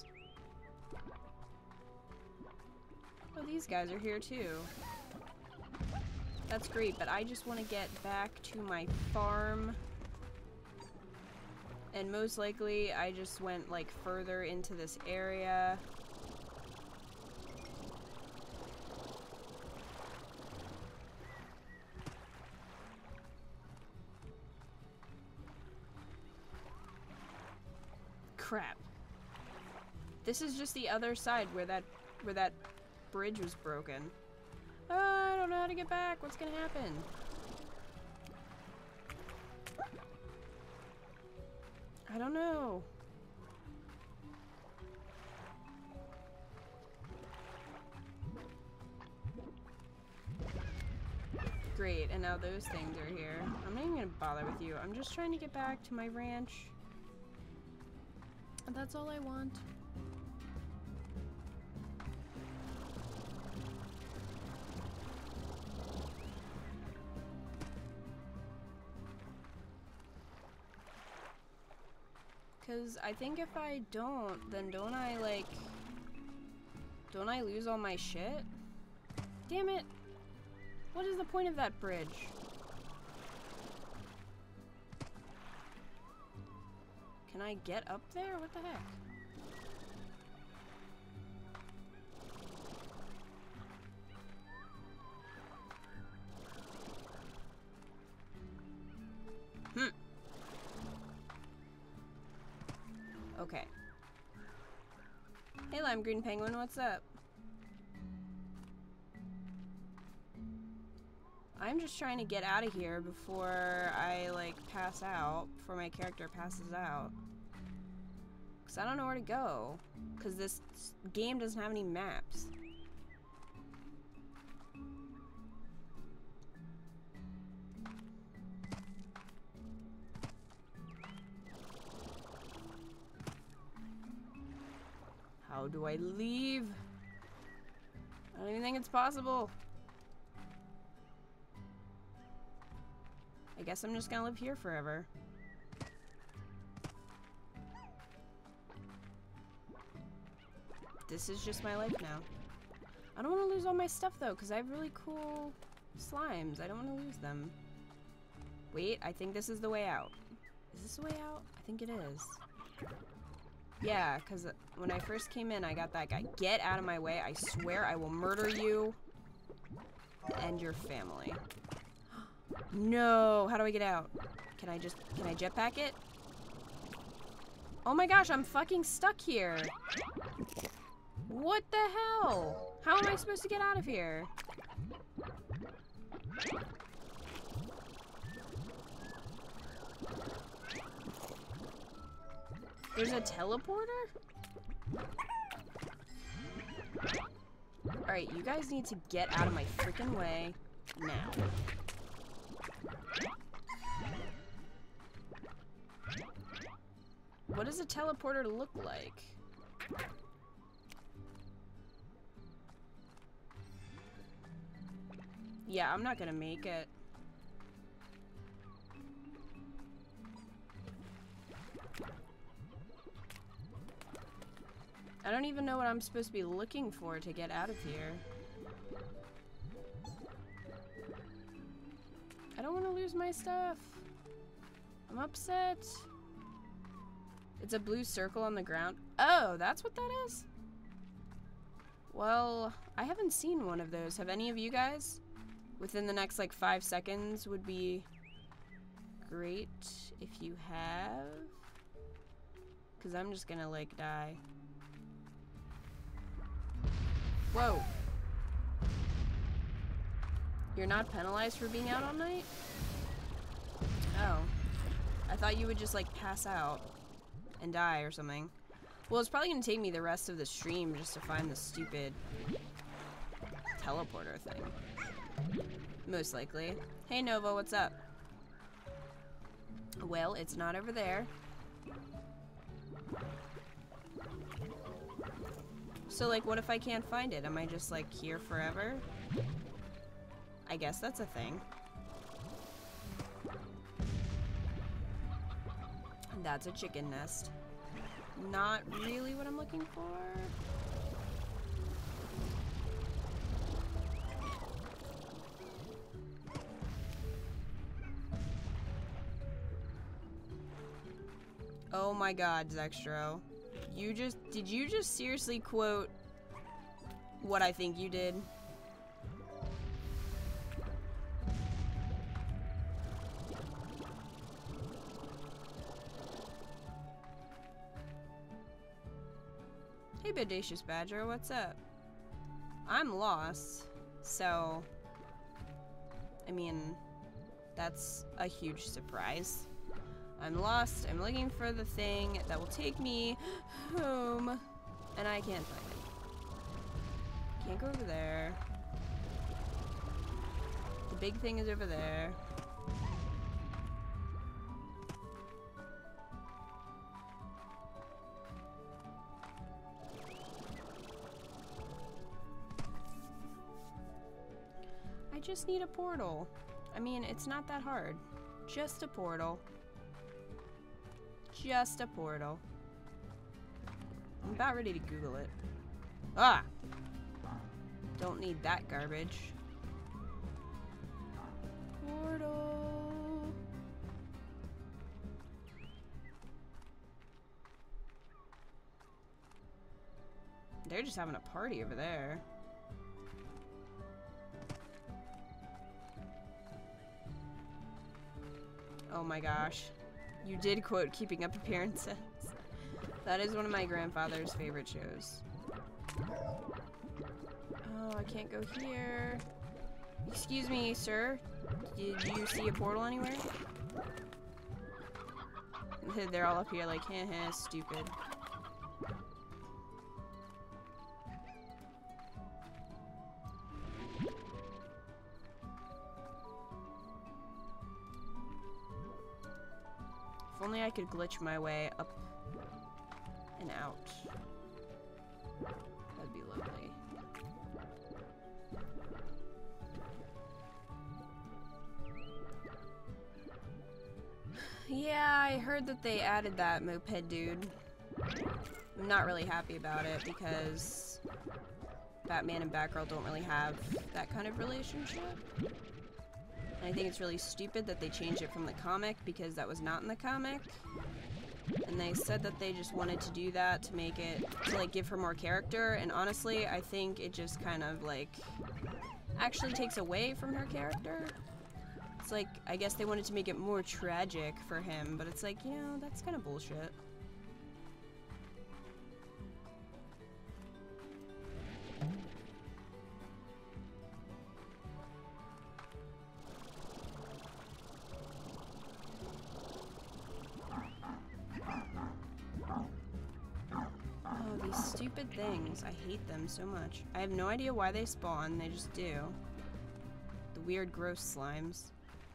Oh, these guys are here too. That's great, but I just want to get back to my farm And most likely, I just went, like, further into this area. Crap. This is just the other side where that bridge was broken. I don't know how to get back. What's gonna happen? I don't know. Great, and now those things are here. I'm not even gonna bother with you. I'm just trying to get back to my ranch. And that's all I want. Because I think if I don't, then don't I lose all my shit? Damn it! What is the point of that bridge? Can I get up there? What the heck? Okay. Hey, Lime Green Penguin, what's up? I'm just trying to get out of here before I, like, pass out. Before my character passes out. Because I don't know where to go. Because this game doesn't have any maps. How do I leave? I don't even think it's possible. I guess I'm just gonna live here forever. This is just my life now. I don't want to lose all my stuff though, because I have really cool slimes. I don't want to lose them. Wait, I think this is the way out. Is this the way out? I think it is. Yeah, because when I first came in, I got that guy. Get out of my way. I swear I will murder you and your family. No, how do I get out? Can I jetpack it? Oh my gosh, I'm fucking stuck here. What the hell? How am I supposed to get out of here? There's a teleporter? Alright, you guys need to get out of my freaking way now. What does a teleporter look like? Yeah, I'm not gonna make it. I don't even know what I'm supposed to be looking for to get out of here. I don't want to lose my stuff. I'm upset. It's a blue circle on the ground. Oh, that's what that is? Well, I haven't seen one of those. Have any of you guys? Within the next, like, 5 seconds would be great if you have. Because I'm just gonna, like, die. Whoa. You're not penalized for being out all night? Oh. I thought you would just, like, pass out and die or something. Well, it's probably gonna take me the rest of the stream just to find the stupid teleporter thing. Most likely. Hey, Nova, what's up? Well, it's not over there. So, like, what if I can't find it? Am I just, like, here forever? I guess that's a thing. That's a chicken nest. Not really what I'm looking for. Oh my god, Zextro. Did you just seriously quote what I think you did? Hey, Bodacious Badger, what's up? I'm lost, so, I mean, that's a huge surprise. I'm lost, I'm looking for the thing that will take me home, and I can't find it. Can't go over there. The big thing is over there. I just need a portal. I mean, it's not that hard. Just a portal. Just a portal. I'm about ready to Google it. Ah! Don't need that garbage. Portal. They're just having a party over there. Oh my gosh. You did quote Keeping Up Appearances. That is one of my grandfather's favorite shows. Oh, I can't go here. Excuse me, sir. Did you see a portal anywhere? They're all up here like, heh heh, stupid. If only I could glitch my way up and out. That'd be lovely. Yeah, I heard that they added that moped dude. I'm not really happy about it because Batman and Batgirl don't really have that kind of relationship. And I think it's really stupid that they changed it from the comic because that was not in the comic. And they said that they just wanted to do that to make it, to like give her more character. And honestly, I think it just kind of like actually takes away from her character. It's like, I guess they wanted to make it more tragic for him, but it's like, you know, that's kind of bullshit. These stupid things. I hate them so much. I have no idea why they spawn. They just do. The weird, gross slimes.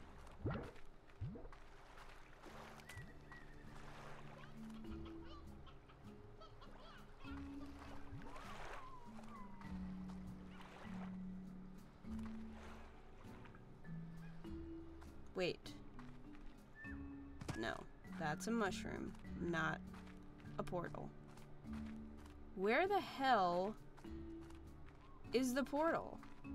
Wait. No. That's a mushroom, not a portal. Where the hell is the portal?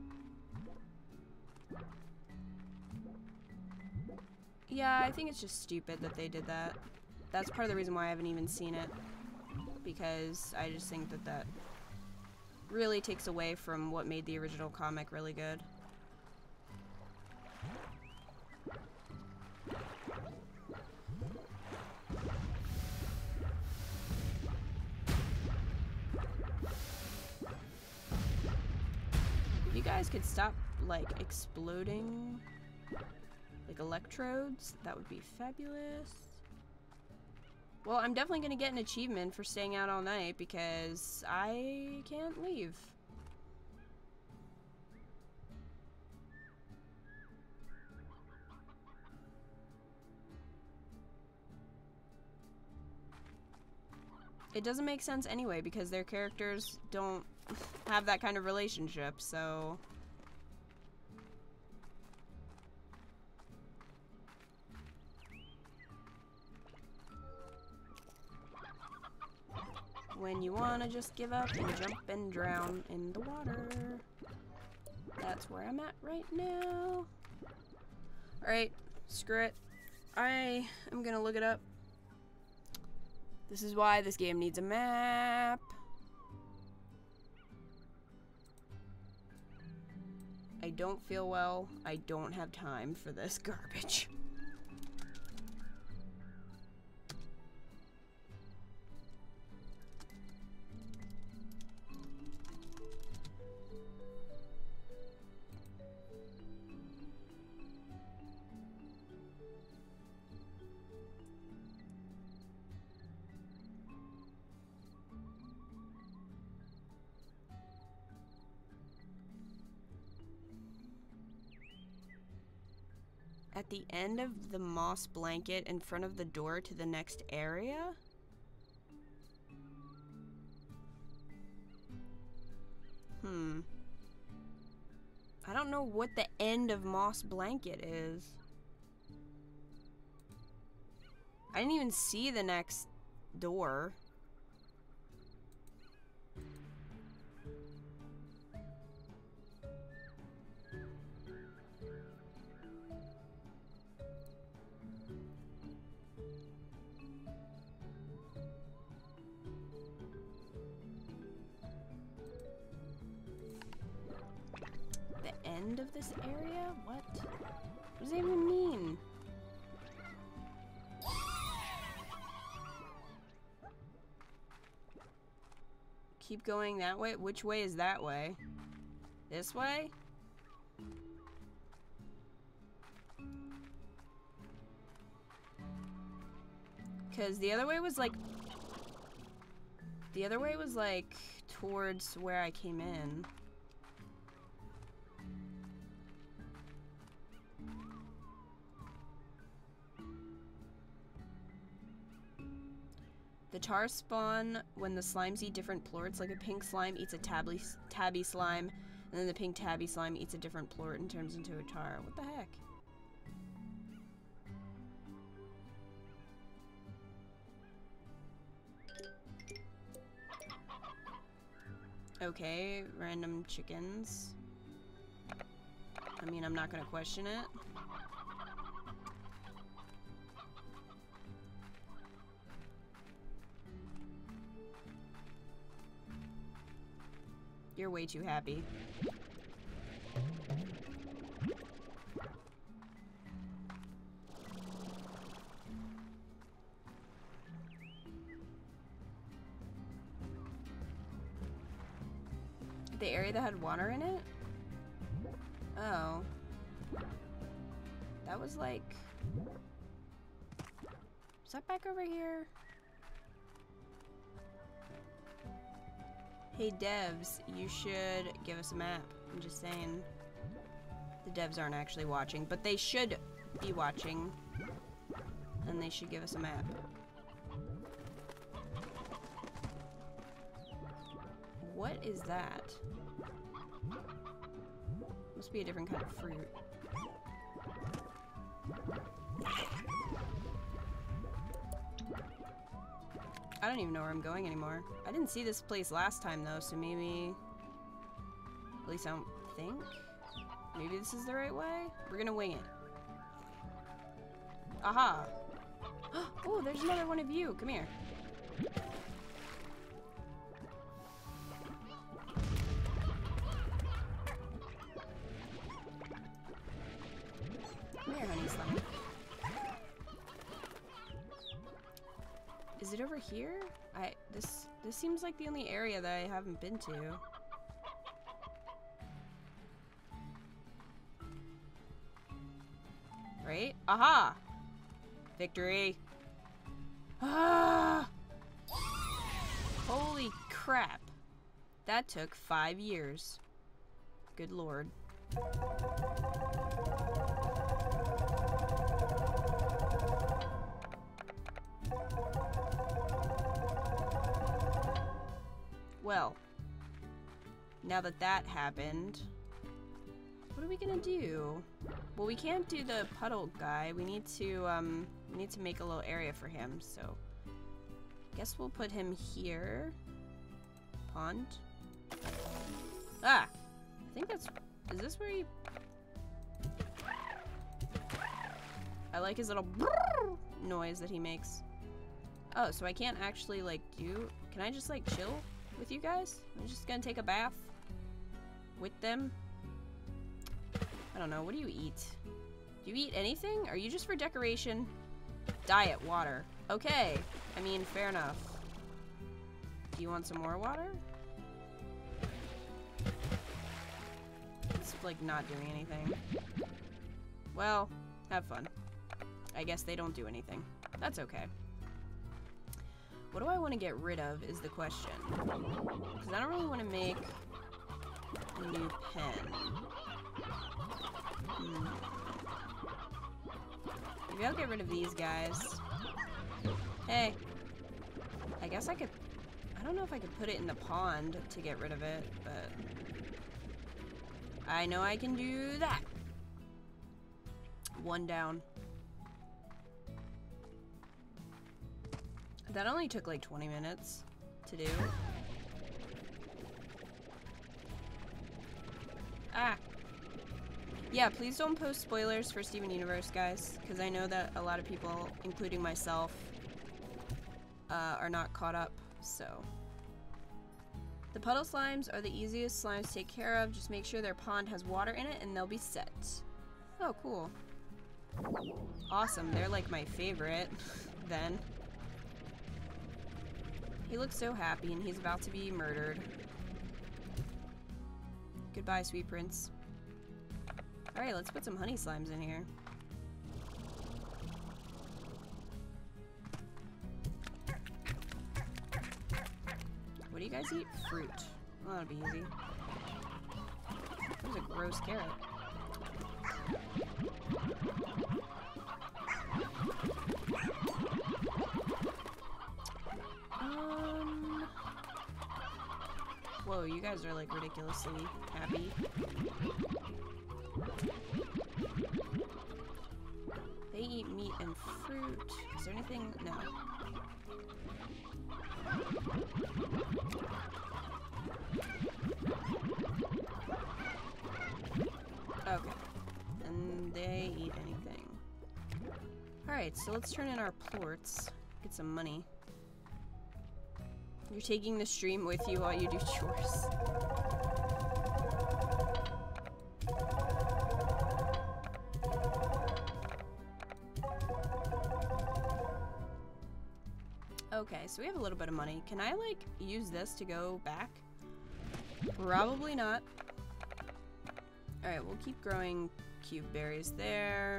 Yeah, I think it's just stupid that they did that. That's part of the reason why I haven't even seen it. Because I just think that that really takes away from what made the original comic really good. If you guys could stop, like, exploding like electrodes, that would be fabulous. Well, I'm definitely gonna get an achievement for staying out all night because I can't leave. It doesn't make sense anyway because their characters don't have that kind of relationship, so... When you wanna just give up and jump and drown in the water. That's where I'm at right now. Alright, screw it. I am gonna look it up. This is why this game needs a map. I don't feel well. I don't have time for this garbage. At the end of the moss blanket in front of the door to the next area? I don't know what the end of moss blanket is. I didn't even see the next door. End of this area? What? What does that even mean? Keep going that way? Which way is that way? This way? Because the other way was like... The other way was like towards where I came in. The tar spawn when the slimes eat different plorts, like a pink slime eats a tabby slime, and then the pink tabby slime eats a different plort and turns into a tar. What the heck? Okay, random chickens. I mean, I'm not gonna question it. You're way too happy. The area that had water in it? Oh. That was like... Is that back over here? Hey devs, you should give us a map. I'm just saying. The devs aren't actually watching, but they should be watching. And they should give us a map. What is that? Must be a different kind of fruit. I don't even know where I'm going anymore. I didn't see this place last time though, so maybe... At least I don't think. Maybe this is the right way? We're gonna wing it. Aha! Oh, there's another one of you. Come here. Come here, honey slime. Is it over here? This seems like the only area that I haven't been to. Right? Aha! Victory! Ah! Holy crap. That took 5 years. Good lord. Well, now that that happened, what are we gonna do? Well, we can't do the puddle guy. We need to make a little area for him. So, guess we'll put him here. Pond. Ah, I think that's. Is this where he? I like his little noise that he makes. Oh, so I can't actually, like, can I just, like, chill with you guys? I'm just gonna take a bath with them? I don't know. What do you eat? Do you eat anything? Are you just for decoration? Diet water. Okay. I mean, fair enough. Do you want some more water? It's, like, not doing anything. Well, have fun. I guess they don't do anything. That's okay. What do I want to get rid of is the question. Because I don't really want to make a new pen. Maybe I'll get rid of these guys. Hey. I guess I could... I don't know if I could put it in the pond to get rid of it, but... I know I can do that. One down. That only took like 20 minutes to do. Ah! Yeah, please don't post spoilers for Steven Universe, guys, because I know that a lot of people, including myself, are not caught up, so. The puddle slimes are the easiest slimes to take care of. Just make sure their pond has water in it and they'll be set. Oh, cool. Awesome, they're like my favorite, then. He looks so happy and he's about to be murdered. Goodbye, sweet prince. Alright, let's put some honey slimes in here. What do you guys eat? Fruit. Well, that'll be easy. That was a gross carrot. Whoa, you guys are like ridiculously happy. They eat meat and fruit. Is there anything? No. Okay. And they eat anything. Alright, so let's turn in our plorts. Get some money. You're taking the stream with you while you do chores. Okay, so we have a little bit of money. Can I, like, use this to go back? Probably not. Alright, we'll keep growing cube berries there.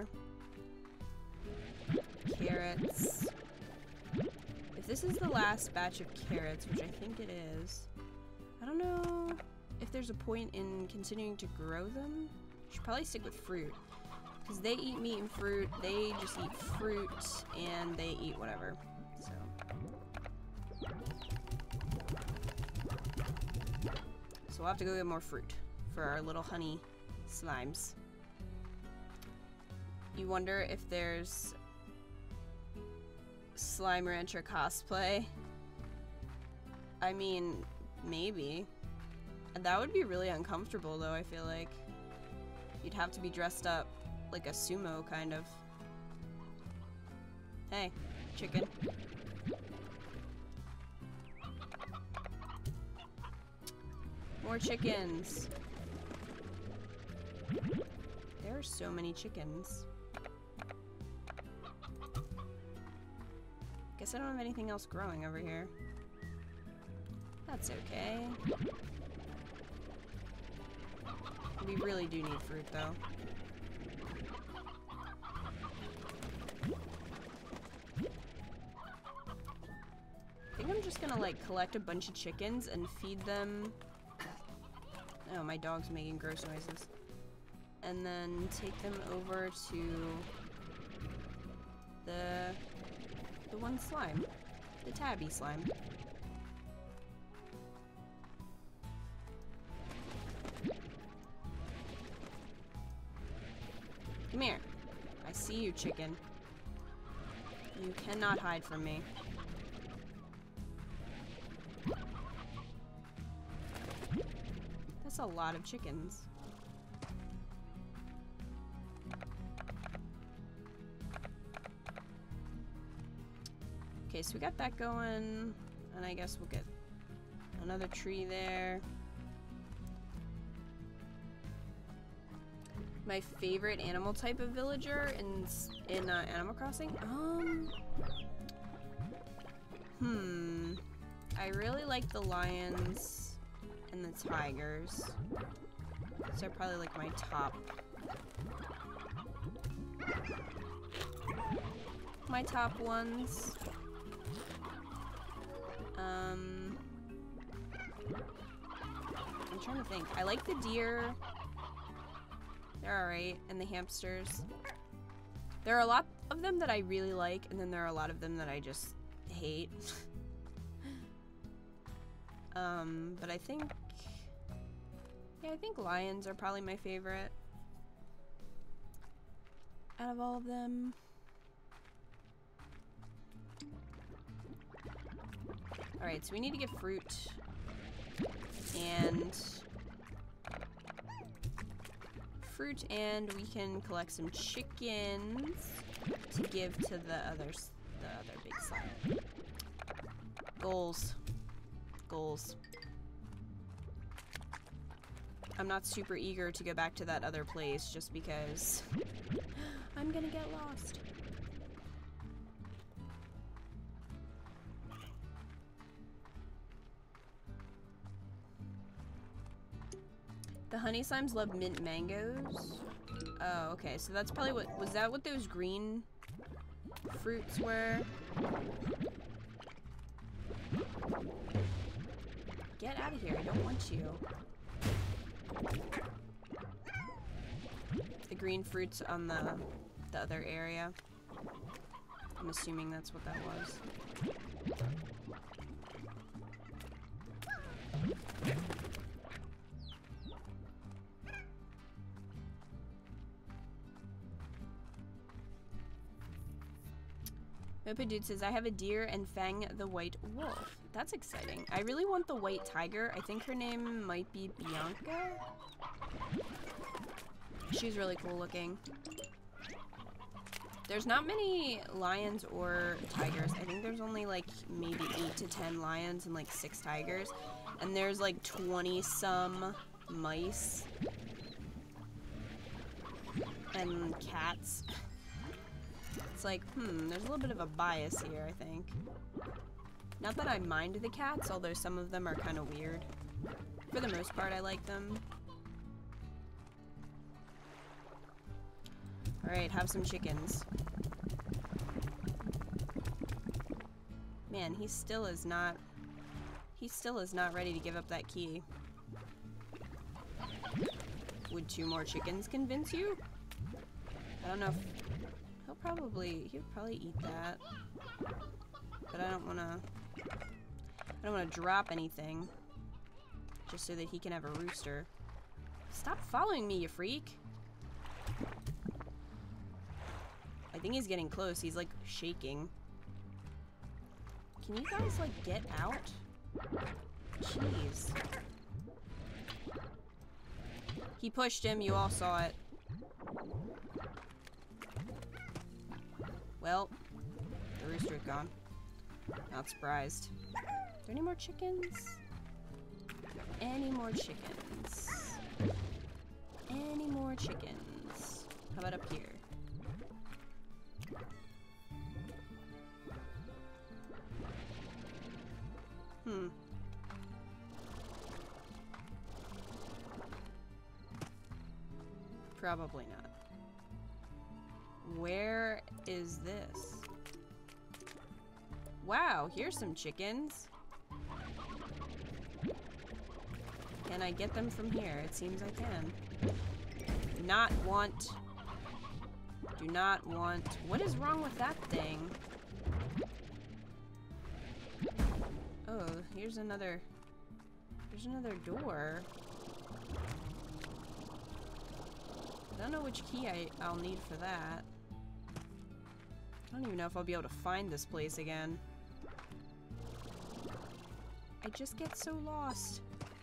Carrots. If this is the last batch of carrots, which I think it is, I don't know if there's a point in continuing to grow them. Should probably stick with fruit. Because they eat meat and fruit, they just eat fruit, and they eat whatever. So we'll have to go get more fruit for our little honey slimes. You wonder if there's Slime Rancher cosplay? I mean, maybe. That would be really uncomfortable though, I feel like. You'd have to be dressed up like a sumo, kind of. Hey, chicken. More chickens. There are so many chickens. Guess I don't have anything else growing over here. That's okay. We really do need fruit, though. I think I'm just gonna, like, collect a bunch of chickens and feed them... Oh, my dog's making gross noises. And then take them over to the one slime. The tabby slime. Come here. I see you, chicken. You cannot hide from me. That's a lot of chickens. Okay, so we got that going, and I guess we'll get another tree there. My favorite animal type of villager in Animal Crossing? I really like the lions and the tigers. Those are probably like my top ones. I'm trying to think. I like the deer. They're alright. And the hamsters. There are a lot of them that I really like, and then there are a lot of them that I just hate. But I think... yeah, I think lions are probably my favorite out of all of them. Alright, so we need to get fruit. And we can collect some chickens to give to the other big slime. Goals. I'm not super eager to go back to that other place just because I'm gonna get lost. The honey slimes love mint mangoes. Oh, okay. So that's probably what... was that what those green fruits were? Get out of here. I don't want you. The green fruits on the other area. I'm assuming that's what that was. Dude says, I have a deer and Fang the white wolf. That's exciting. I really want the white tiger. I think her name might be Bianca. She's really cool looking. There's not many lions or tigers. I think there's only like maybe 8 to 10 lions and like 6 tigers. And there's like 20-some mice. And cats. It's like, there's a little bit of a bias here, I think. Not that I mind the cats, although some of them are kind of weird. For the most part, I like them. Alright, have some chickens. Man, he still is not ready to give up that key. Would 2 more chickens convince you? I don't know if... He'll probably eat that. But I don't wanna drop anything. Just so that he can have a rooster. Stop following me, you freak! I think he's getting close. He's like shaking. Can you guys like get out? Jeez. He pushed him, you all saw it. Well, the rooster's gone. Not surprised. Are there any more chickens? Any more chickens? Any more chickens? How about up here? Probably not. Where is this? Wow, here's some chickens. Can I get them from here? It seems I can. Not want. Do not want. What is wrong with that thing? Oh, here's another. There's another door. I don't know which key I'll need for that. I don't even know if I'll be able to find this place again. I just get so lost.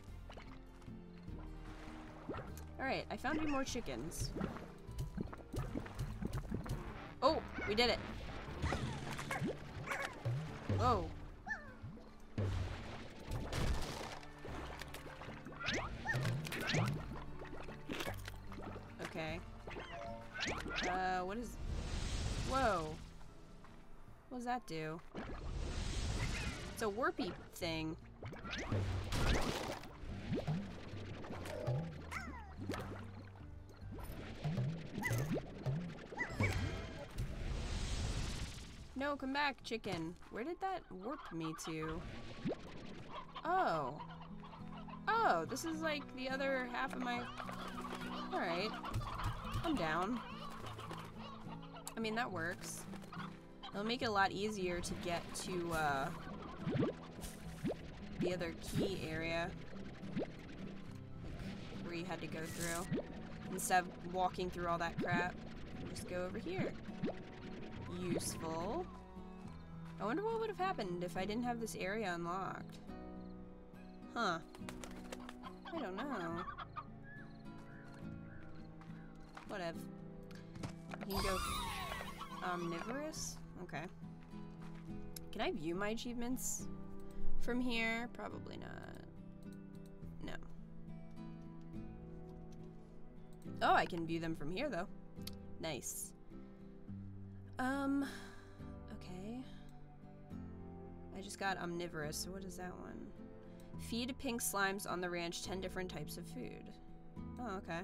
Alright, I found 2 more chickens. Oh, we did it. Oh. Okay. What is... Whoa. What does that do? It's a warpy thing. No, come back, chicken. Where did that warp me to? Oh. Oh, this is like the other half of my... Alright. I'm down. I mean, that works. It'll make it a lot easier to get to, the other key area. Where you had to go through. Instead of walking through all that crap, just go over here. Useful. I wonder what would have happened if I didn't have this area unlocked. Huh. I don't know. Whatever. You can go omnivorous? Okay. Can I view my achievements from here? Probably not. No. Oh, I can view them from here though. Nice. Okay. I just got omnivorous, so what is that one? Feed pink slimes on the ranch 10 different types of food. Oh, okay.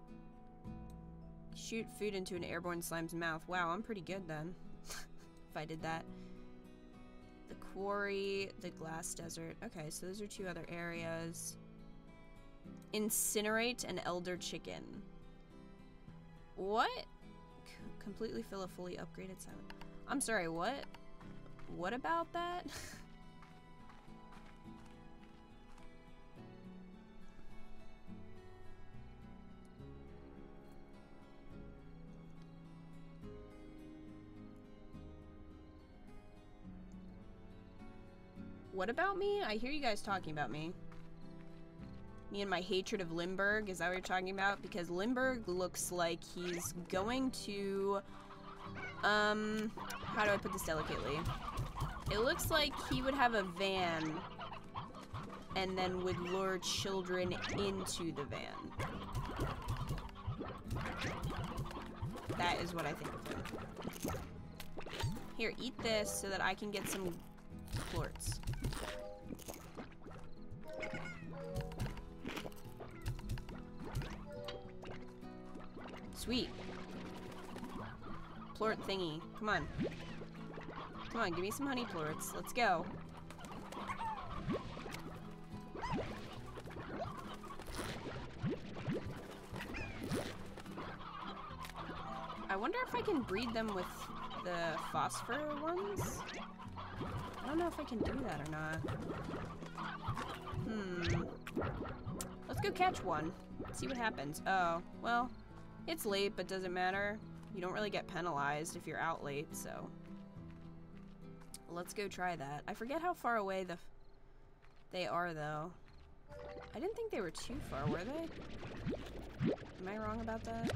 Shoot food into an airborne slime's mouth. Wow, I'm pretty good then. If I did that. The quarry, the glass desert. Okay, so those are two other areas. Incinerate an elder chicken. What? Completely fill a fully upgraded salmon. I'm sorry, what? What about that? What about me? I hear you guys talking about me. Me and my hatred of Limburg, is that what you're talking about? Because Limburg looks like he's going to, how do I put this delicately? It looks like he would have a van and then would lure children into the van. That is what I think of him. Here, eat this so that I can get some plorts. Sweet. Plort thingy. Come on. Come on, give me some honey plorts. Let's go. I wonder if I can breed them with the phosphor ones? I don't know if I can do that or not. Let's go catch one. See what happens. Oh, well, it's late, but doesn't matter. You don't really get penalized if you're out late, so. Let's go try that. I forget how far away they are, though. I didn't think they were too far, were they? Am I wrong about that?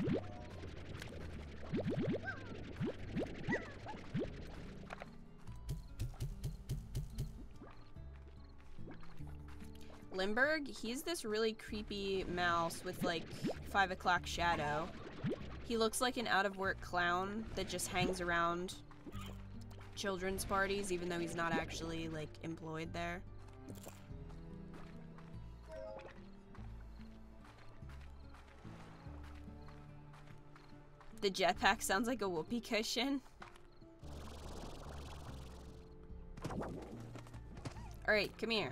Limburg, he's this really creepy mouse with like 5 o'clock shadow. He looks like an out-of-work clown that just hangs around children's parties even though he's not actually like employed there. The jetpack sounds like a whoopee cushion. Alright, come here.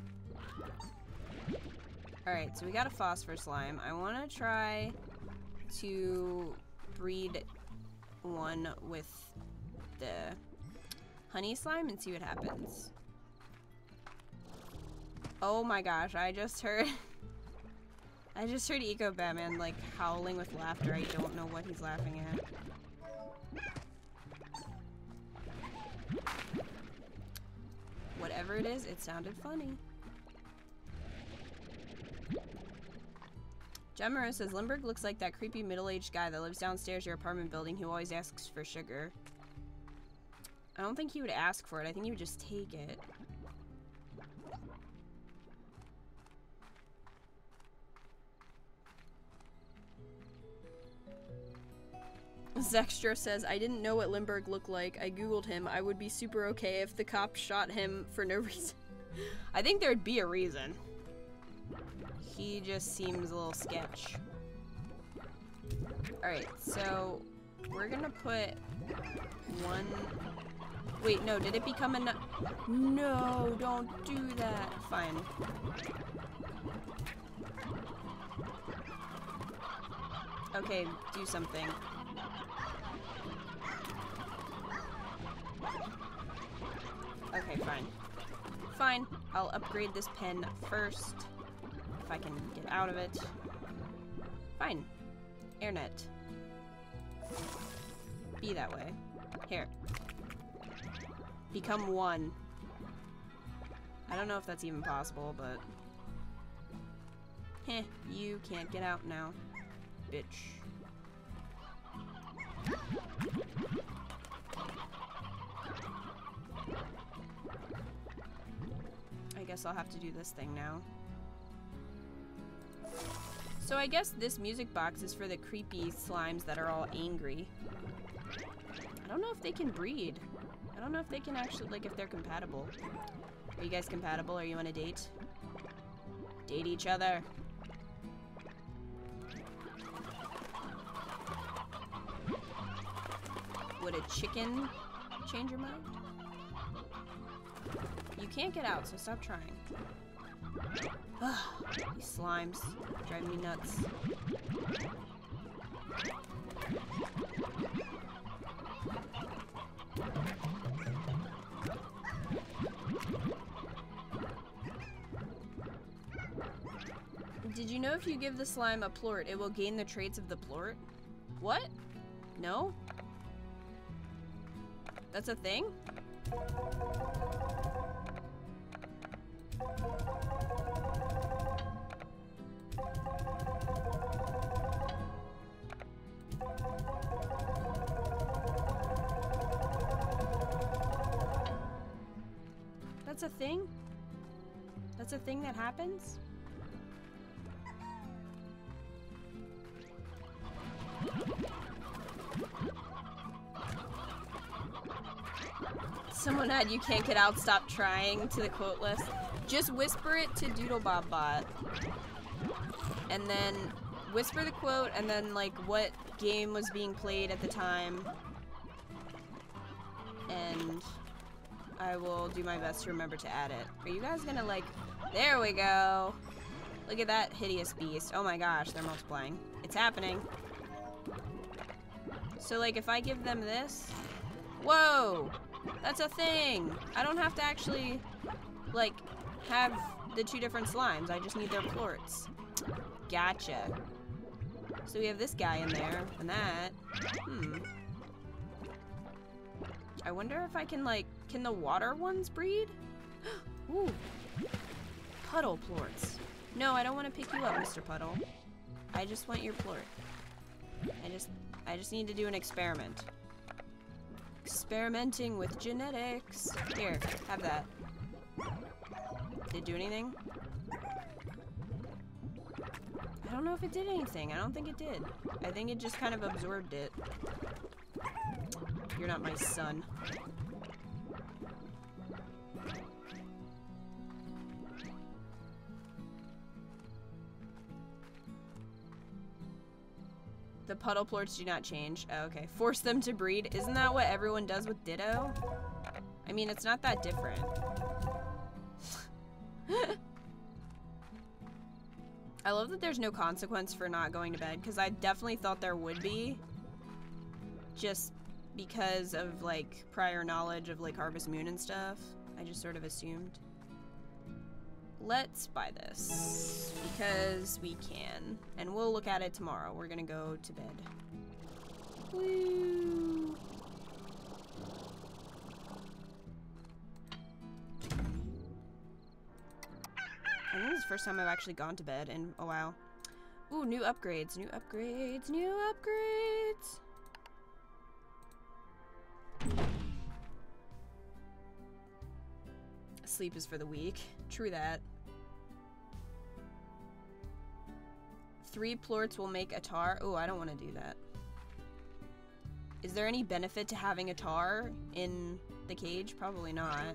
Alright, so we got a phosphor slime. I want to try to breed one with the honey slime and see what happens. Oh my gosh, I just heard Eco Batman like howling with laughter. I don't know what he's laughing at. Whatever it is, it sounded funny. Gemma says, Limburg looks like that creepy middle-aged guy that lives downstairs your apartment building who always asks for sugar. I don't think he would ask for it. I think he would just take it. Zextra says, I didn't know what Limburg looked like. I googled him. I would be super okay if the cops shot him for no reason. I think there'd be a reason. He just seems a little sketch. Alright, so we're gonna put one... Wait, no, did it become enough? No, don't do that. Fine. Okay, do something. Okay, fine. Fine. I'll upgrade this pen first. If I can get out of it. Fine. AirNet. Be that way. Here. Become one. I don't know if that's even possible, but... Heh, you can't get out now. Bitch. I guess I'll have to do this thing now. So I guess this music box is for the creepy slimes that are all angry. I don't know if they can breed. I don't know if they can actually, like, if they're compatible. Are you guys compatible? Are you on a date? Date each other. Would a chicken change your mind? You can't get out, so stop trying. Ugh, these slimes drive me nuts. Did you know if you give the slime a plort, it will gain the traits of the plort? What? No? That's a thing? That's a thing? That's a thing that happens? Someone had "you can't get out, stop trying" to the quote list. Just whisper it to DoodleBobBot. And then whisper the quote and then like what game was being played at the time. And I will do my best to remember to add it. Are you guys gonna like... There we go! Look at that hideous beast. Oh my gosh, they're multiplying. It's happening. So like if I give them this... Whoa! That's a thing! I don't have to actually, like, have the two different slimes. I just need their plorts. Gotcha. So we have this guy in there, and that. I wonder if I can, like, can the water ones breed? Ooh. Puddle plorts. No, I don't want to pick you up, Mr. Puddle. I just want your plort. I just need to do an experiment. Experimenting with genetics. Here, have that. Did it do anything? I don't know if it did anything. I don't think it did. I think it just kind of absorbed it. You're not my son. The puddle plorts do not change. Oh, okay. Force them to breed. Isn't that what everyone does with Ditto? I mean, it's not that different. I love that there's no consequence for not going to bed, because I definitely thought there would be. Just because of, like, prior knowledge of, like, Harvest Moon and stuff. I just sort of assumed. Let's buy this, because we can. And we'll look at it tomorrow. We're gonna go to bed. Woo! I think this is the first time I've actually gone to bed in a while. Ooh, new upgrades, new upgrades, new upgrades! sleep is for the weak. True that. 3 plorts will make a tar. Oh, I don't want to do that. Is there any benefit to having a tar in the cage? Probably not.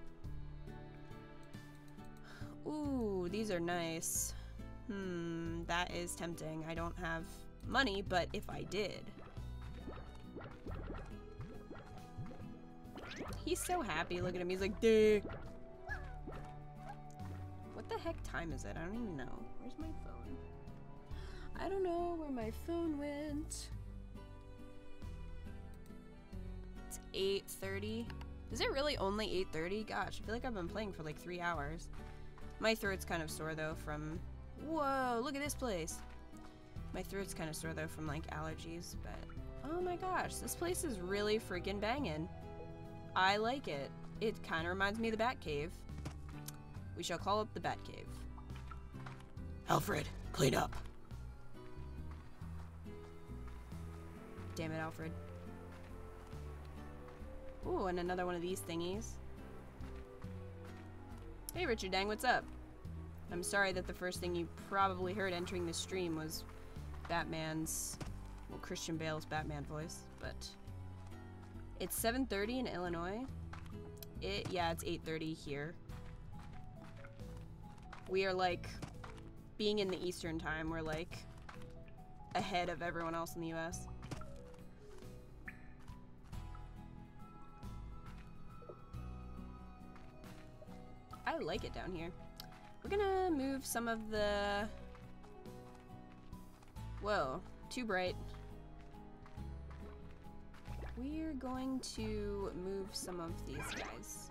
Ooh, these are nice. That is tempting. I don't have money, but if I did. He's so happy. Look at him. He's like, duh. What the heck time is it? I don't even know. Where's my phone? I don't know where my phone went. It's 8:30. Is it really only 8:30? Gosh, I feel like I've been playing for like 3 hours. My throat's kind of sore though from... Whoa, look at this place. My throat's kind of sore though from like allergies, but... Oh my gosh, this place is really freaking banging. I like it. It kind of reminds me of the Batcave. We shall call it the Batcave. Alfred, clean up. Damn it, Alfred. Ooh, and another one of these thingies. Hey, Richard Dang, what's up? I'm sorry that the first thing you probably heard entering the stream was Batman's, well, Christian Bale's Batman voice, but it's 7:30 in Illinois. Yeah, it's 8:30 here. We are like, being in the Eastern time, we're like ahead of everyone else in the US. I like it down here. We're gonna move some of the... Whoa, too bright. We're going to move some of these guys.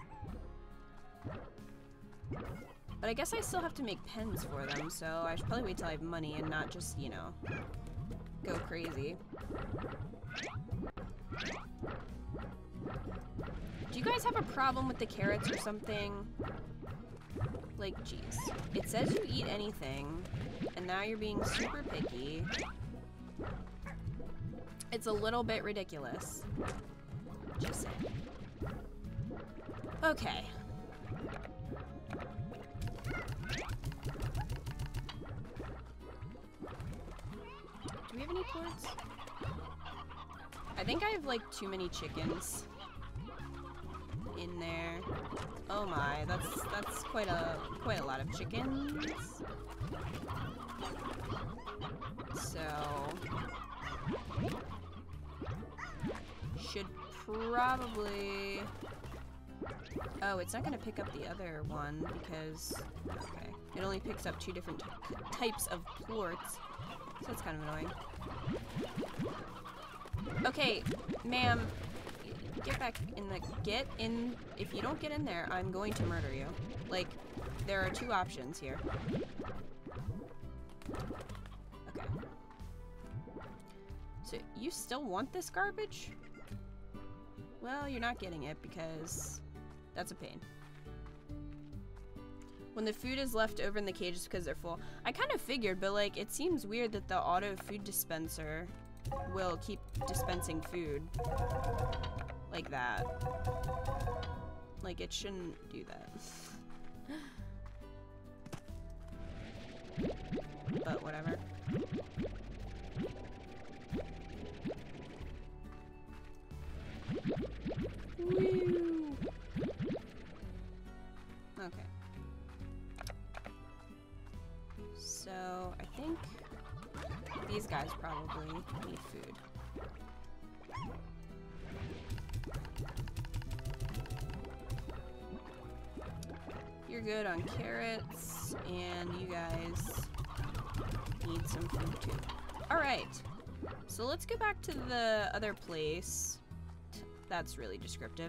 But I guess I still have to make pens for them, so I should probably wait till I have money and not just, you know, go crazy. Do you guys have a problem with the carrots or something? Like, geez. It says you eat anything, and now you're being super picky. It's a little bit ridiculous. Just saying. Okay. Do we have any ports? I think I have, like, too many chickens in there. Oh my, that's quite a lot of chickens. So should probably... Oh, it's not gonna pick up the other one because, okay, it only picks up 2 different types of plorts, so that's kind of annoying. Okay, ma'am. Get back in the... Get in... If you don't get in there, I'm going to murder you. Like, there are 2 options here. Okay. So, you still want this garbage? Well, you're not getting it because that's a pain. When the food is left over in the cages because they're full. I kind of figured, but like, it seems weird that the auto food dispenser will keep dispensing food. Like that. Like, it shouldn't do that. But whatever. Woo! Okay. So, I think these guys probably need food. You're good on carrots, and you guys need some food too. Alright, so let's go back to the other place. That's really descriptive.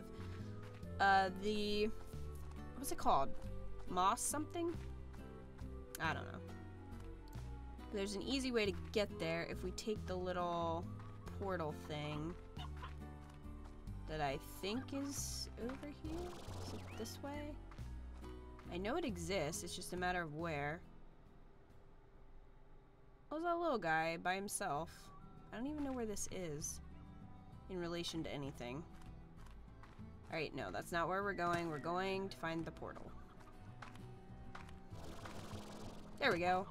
What's it called? Moss something? I don't know. There's an easy way to get there if we take the little portal thing that I think is over here. Is it this way? I know it exists, it's just a matter of where. Oh, that little guy by himself. I don't even know where this is in relation to anything. Alright, no, that's not where we're going. We're going to find the portal. There we go.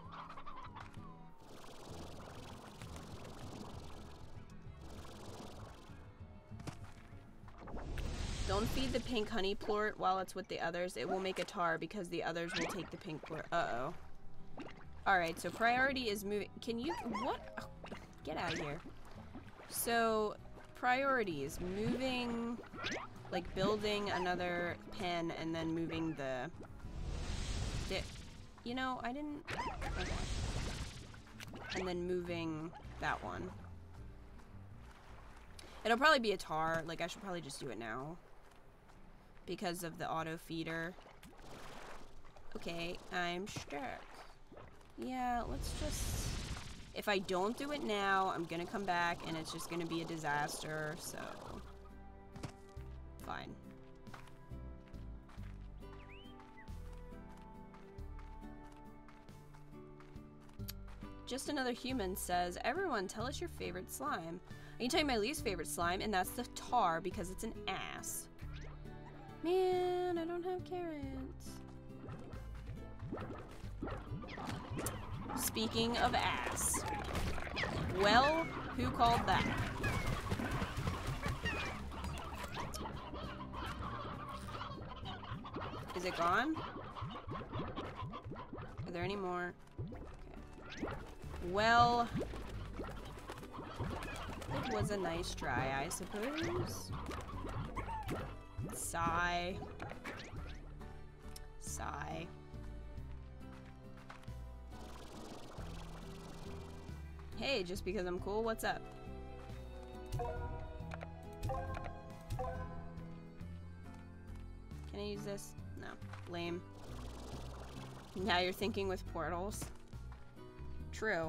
Don't feed the pink honey plort while it's with the others. It will make a tar because the others will take the pink plort. Uh-oh. Alright, so priority is moving. Can you... What? Oh, get out of here. So, priorities. Moving... Like, building another pen and then moving the... You know, I didn't... Okay. And then moving that one. It'll probably be a tar. Like, I should probably just do it now. Because of the auto feeder. Okay, I'm stuck. Yeah, let's just... If I don't do it now, I'm gonna come back and it's just gonna be a disaster, so... Fine. Just Another Human says, everyone tell us your favorite slime. I can tell you my least favorite slime, and that's the tar because it's an ass. Man, I don't have carrots. Speaking of ass. Well, who called that? Is it gone? Are there any more? Okay. Well, it was a nice try, I suppose. Sigh. Sigh. Hey, just because I'm cool, what's up? Can I use this? No. Lame. Now you're thinking with portals. True.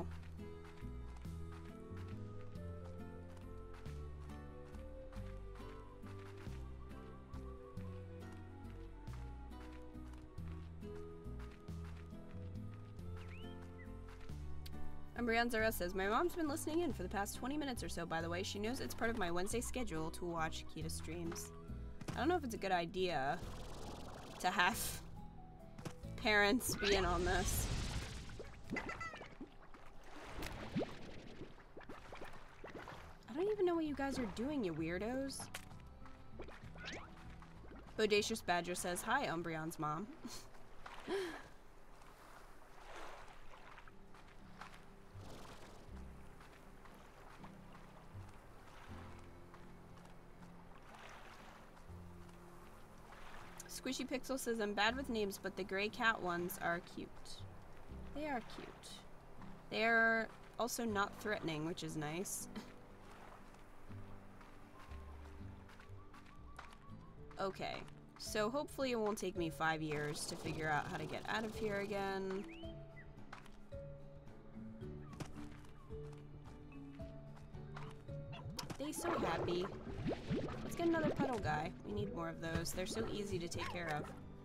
Brianzara says, my mom's been listening in for the past 20 minutes or so, by the way. She knows it's part of my Wednesday schedule to watch Kita streams. I don't know if it's a good idea to have parents be in on this. I don't even know what you guys are doing, you weirdos. Bodacious Badger says, hi, Umbreon's mom. Squishy Pixel says, I'm bad with names, but the gray cat ones are cute. They are cute. They are also not threatening, which is nice. Okay, so hopefully it won't take me 5 years to figure out how to get out of here again. They so happy. Let's get another puddle guy. We need more of those. They're so easy to take care of.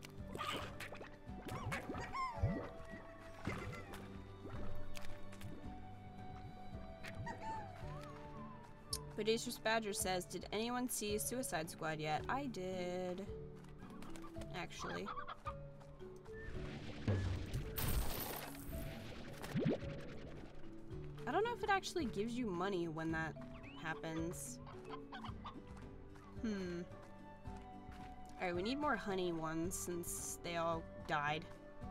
Bodacious Badger says, did anyone see Suicide Squad yet? I did. Actually. I don't know if it actually gives you money when that happens. Alright, we need more honey ones since they all died.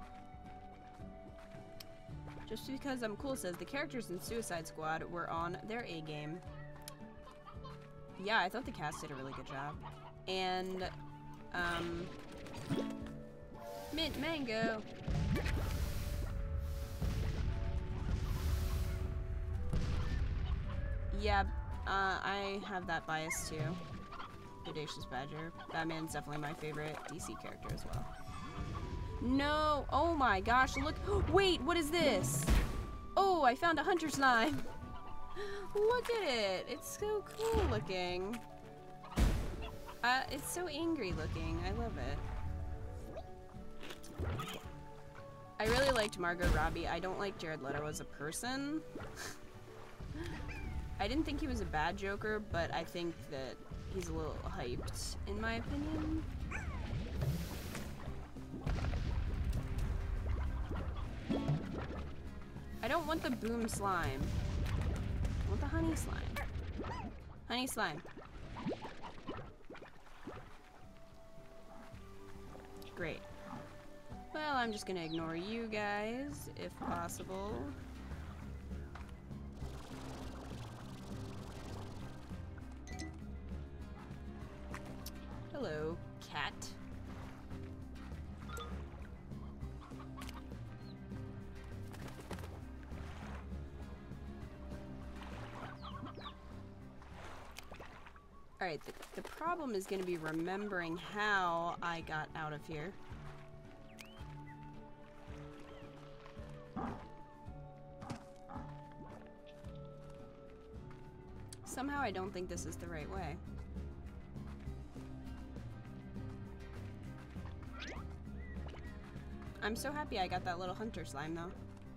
Just because I'm cool says the characters in Suicide Squad were on their A game. Yeah, I thought the cast did a really good job. And, mint mango. Yeah, I have that bias too. Bodacious Badger. Batman's definitely my favorite DC character as well. No! Oh my gosh, look! Wait, what is this? Oh, I found a hunter slime! Look at it! It's so cool looking. It's so angry looking. I love it. I really liked Margot Robbie. I don't like Jared Leto as a person. I didn't think he was a bad Joker, but I think that he's a little hyped, in my opinion. I don't want the boom slime. I want the honey slime. Honey slime. Great. Well, I'm just gonna ignore you guys, if possible. Hello, cat. Alright, the problem is going to be remembering how I got out of here. Somehow I don't think this is the right way. I'm so happy I got that little hunter slime though.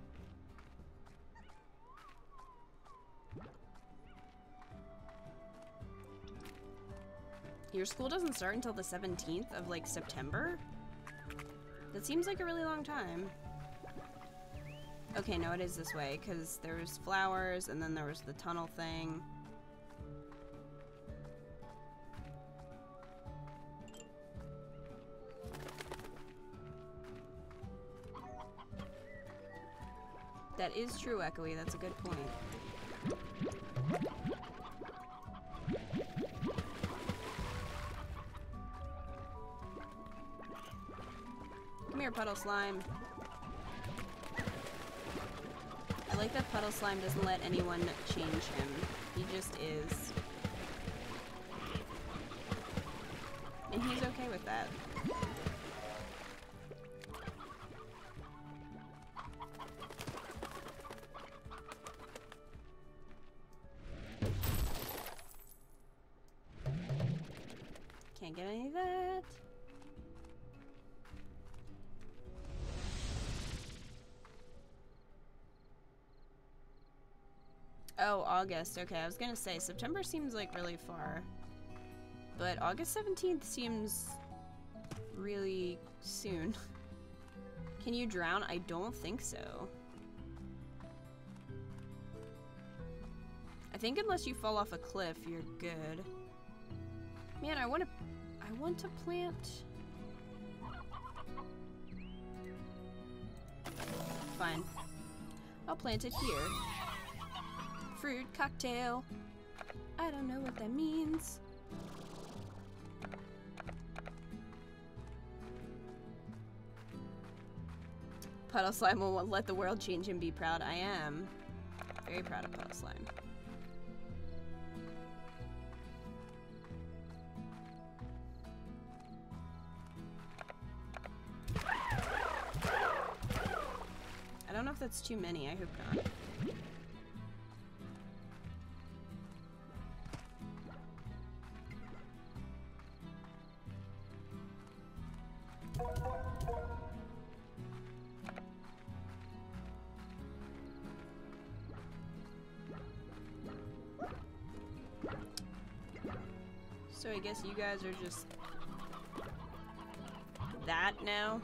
Your school doesn't start until the 17th of, like, September? That seems like a really long time. Okay, no, it is this way, because there was flowers, and then there was the tunnel thing. That is true, Echoey. That's a good point. Come here, Puddle Slime. I like that Puddle Slime doesn't let anyone change him. He just is. And he's okay with that. Can't get any of that. Oh, August. Okay, I was gonna say, September seems like really far. But August 17th seems really soon. Can you drown? I don't think so. I think unless you fall off a cliff, you're good. Man, I want to plant. Fine. I'll plant it here. Fruit cocktail. I don't know what that means. Puddle Slime will let the world change and be proud. I am very proud of Puddle Slime. I don't know if that's too many. I hope not. So I guess you guys are just that now?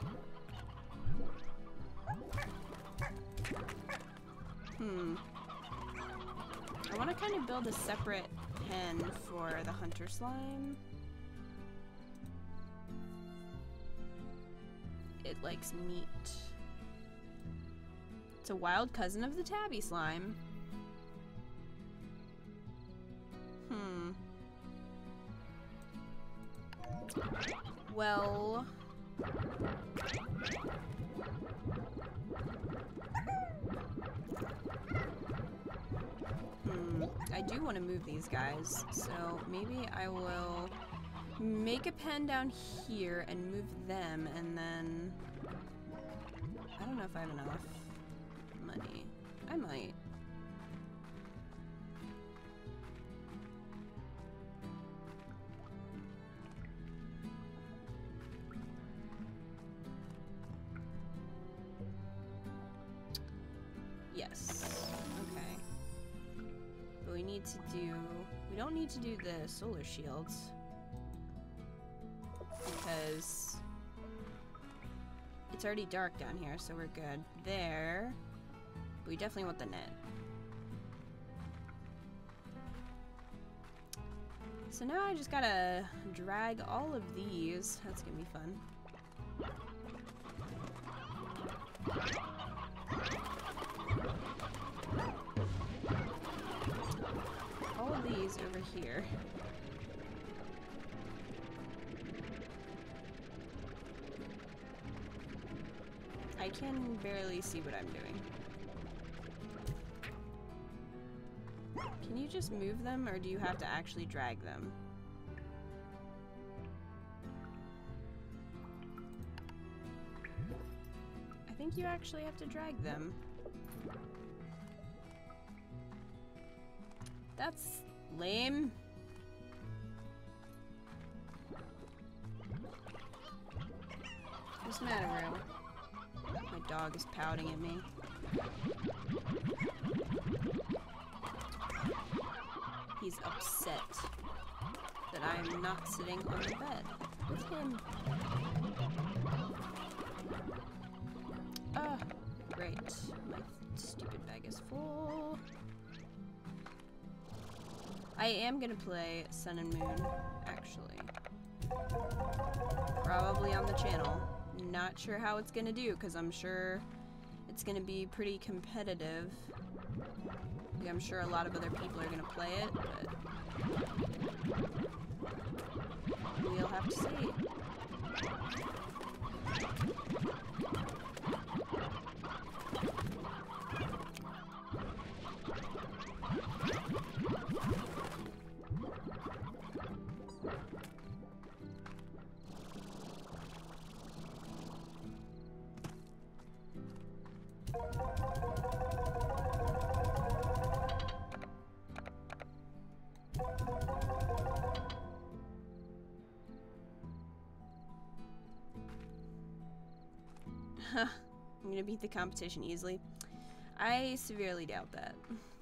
I want to kind of build a separate pen for the hunter slime. It likes meat. It's a wild cousin of the tabby slime. Well... I do want to move these guys, so maybe I will make a pen down here and move them, and then... I don't know if I have enough money. I might. Yes. Okay. But we need to We don't need to do the solar shields because it's already dark down here, so we're good there. But we definitely want the net. So now I just gotta drag all of these. That's gonna be fun. All of these over here. I can barely see what I'm doing. Can you just move them, or do you have to actually drag them? I think you actually have to drag them. That's lame. What's the matter, Rue? My dog is pouting at me. He's upset that I'm not sitting on the bed with him. Ah, great. My stupid bag is full. I am gonna play Sun and Moon, actually. Probably on the channel. Not sure how it's gonna do, because I'm sure it's gonna be pretty competitive. Like, I'm sure a lot of other people are gonna play it, but we'll have to see. I'm gonna beat the competition easily. I severely doubt that.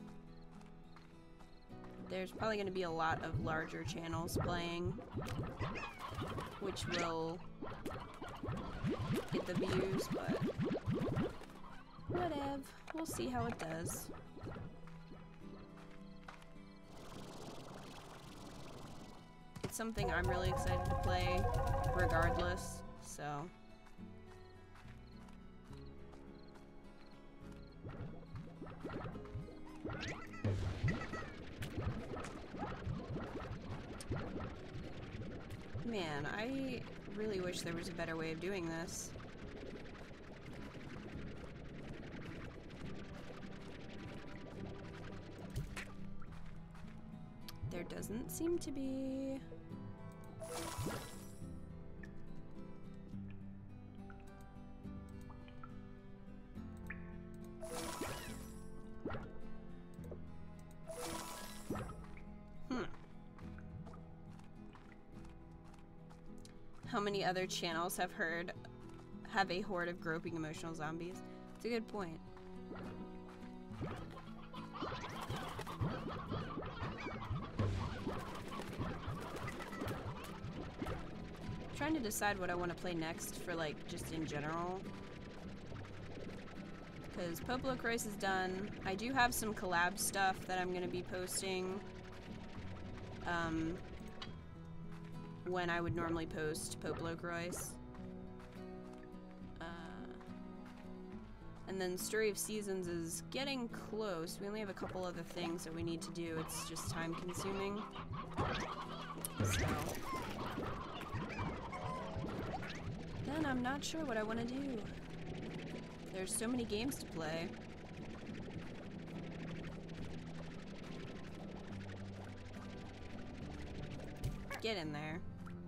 There's probably gonna be a lot of larger channels playing, which will get the views, but whatever. We'll see how it does. It's something I'm really excited to play regardless, so. Man, I really wish there was a better way of doing this. There doesn't seem to be. How many other channels have a horde of groping emotional zombies? It's a good point. I'm trying to decide what I want to play next for, like, just in general. Because Popolo Croix is done. I do have some collab stuff that I'm going to be posting. When I would normally post Popolo Croix. And then Story of Seasons is getting close. We only have a couple other things that we need to do. It's just time consuming. So. Then I'm not sure what I want to do. There's so many games to play. Get in there.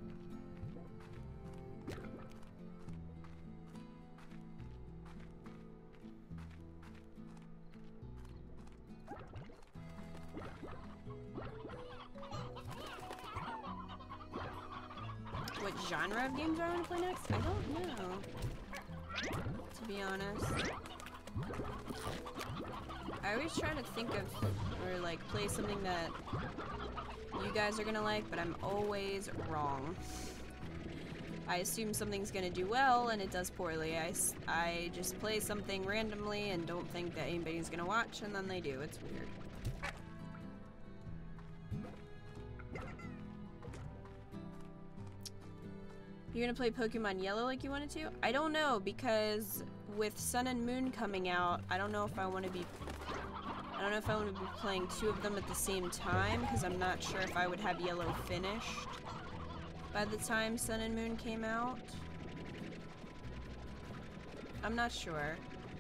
What genre of games do I want to play next? I don't know, to be honest. I always try to think of, or like play something that you guys are gonna like, but I'm always wrong. I assume something's gonna do well, and it does poorly. I just play something randomly and don't think that anybody's gonna watch, and then they do. It's weird. You're gonna play Pokemon Yellow like you wanted to? I don't know, because with Sun and Moon coming out, I don't know if I want to be playing 2 of them at the same time, because I'm not sure if I would have Yellow finished by the time Sun and Moon came out. I'm not sure.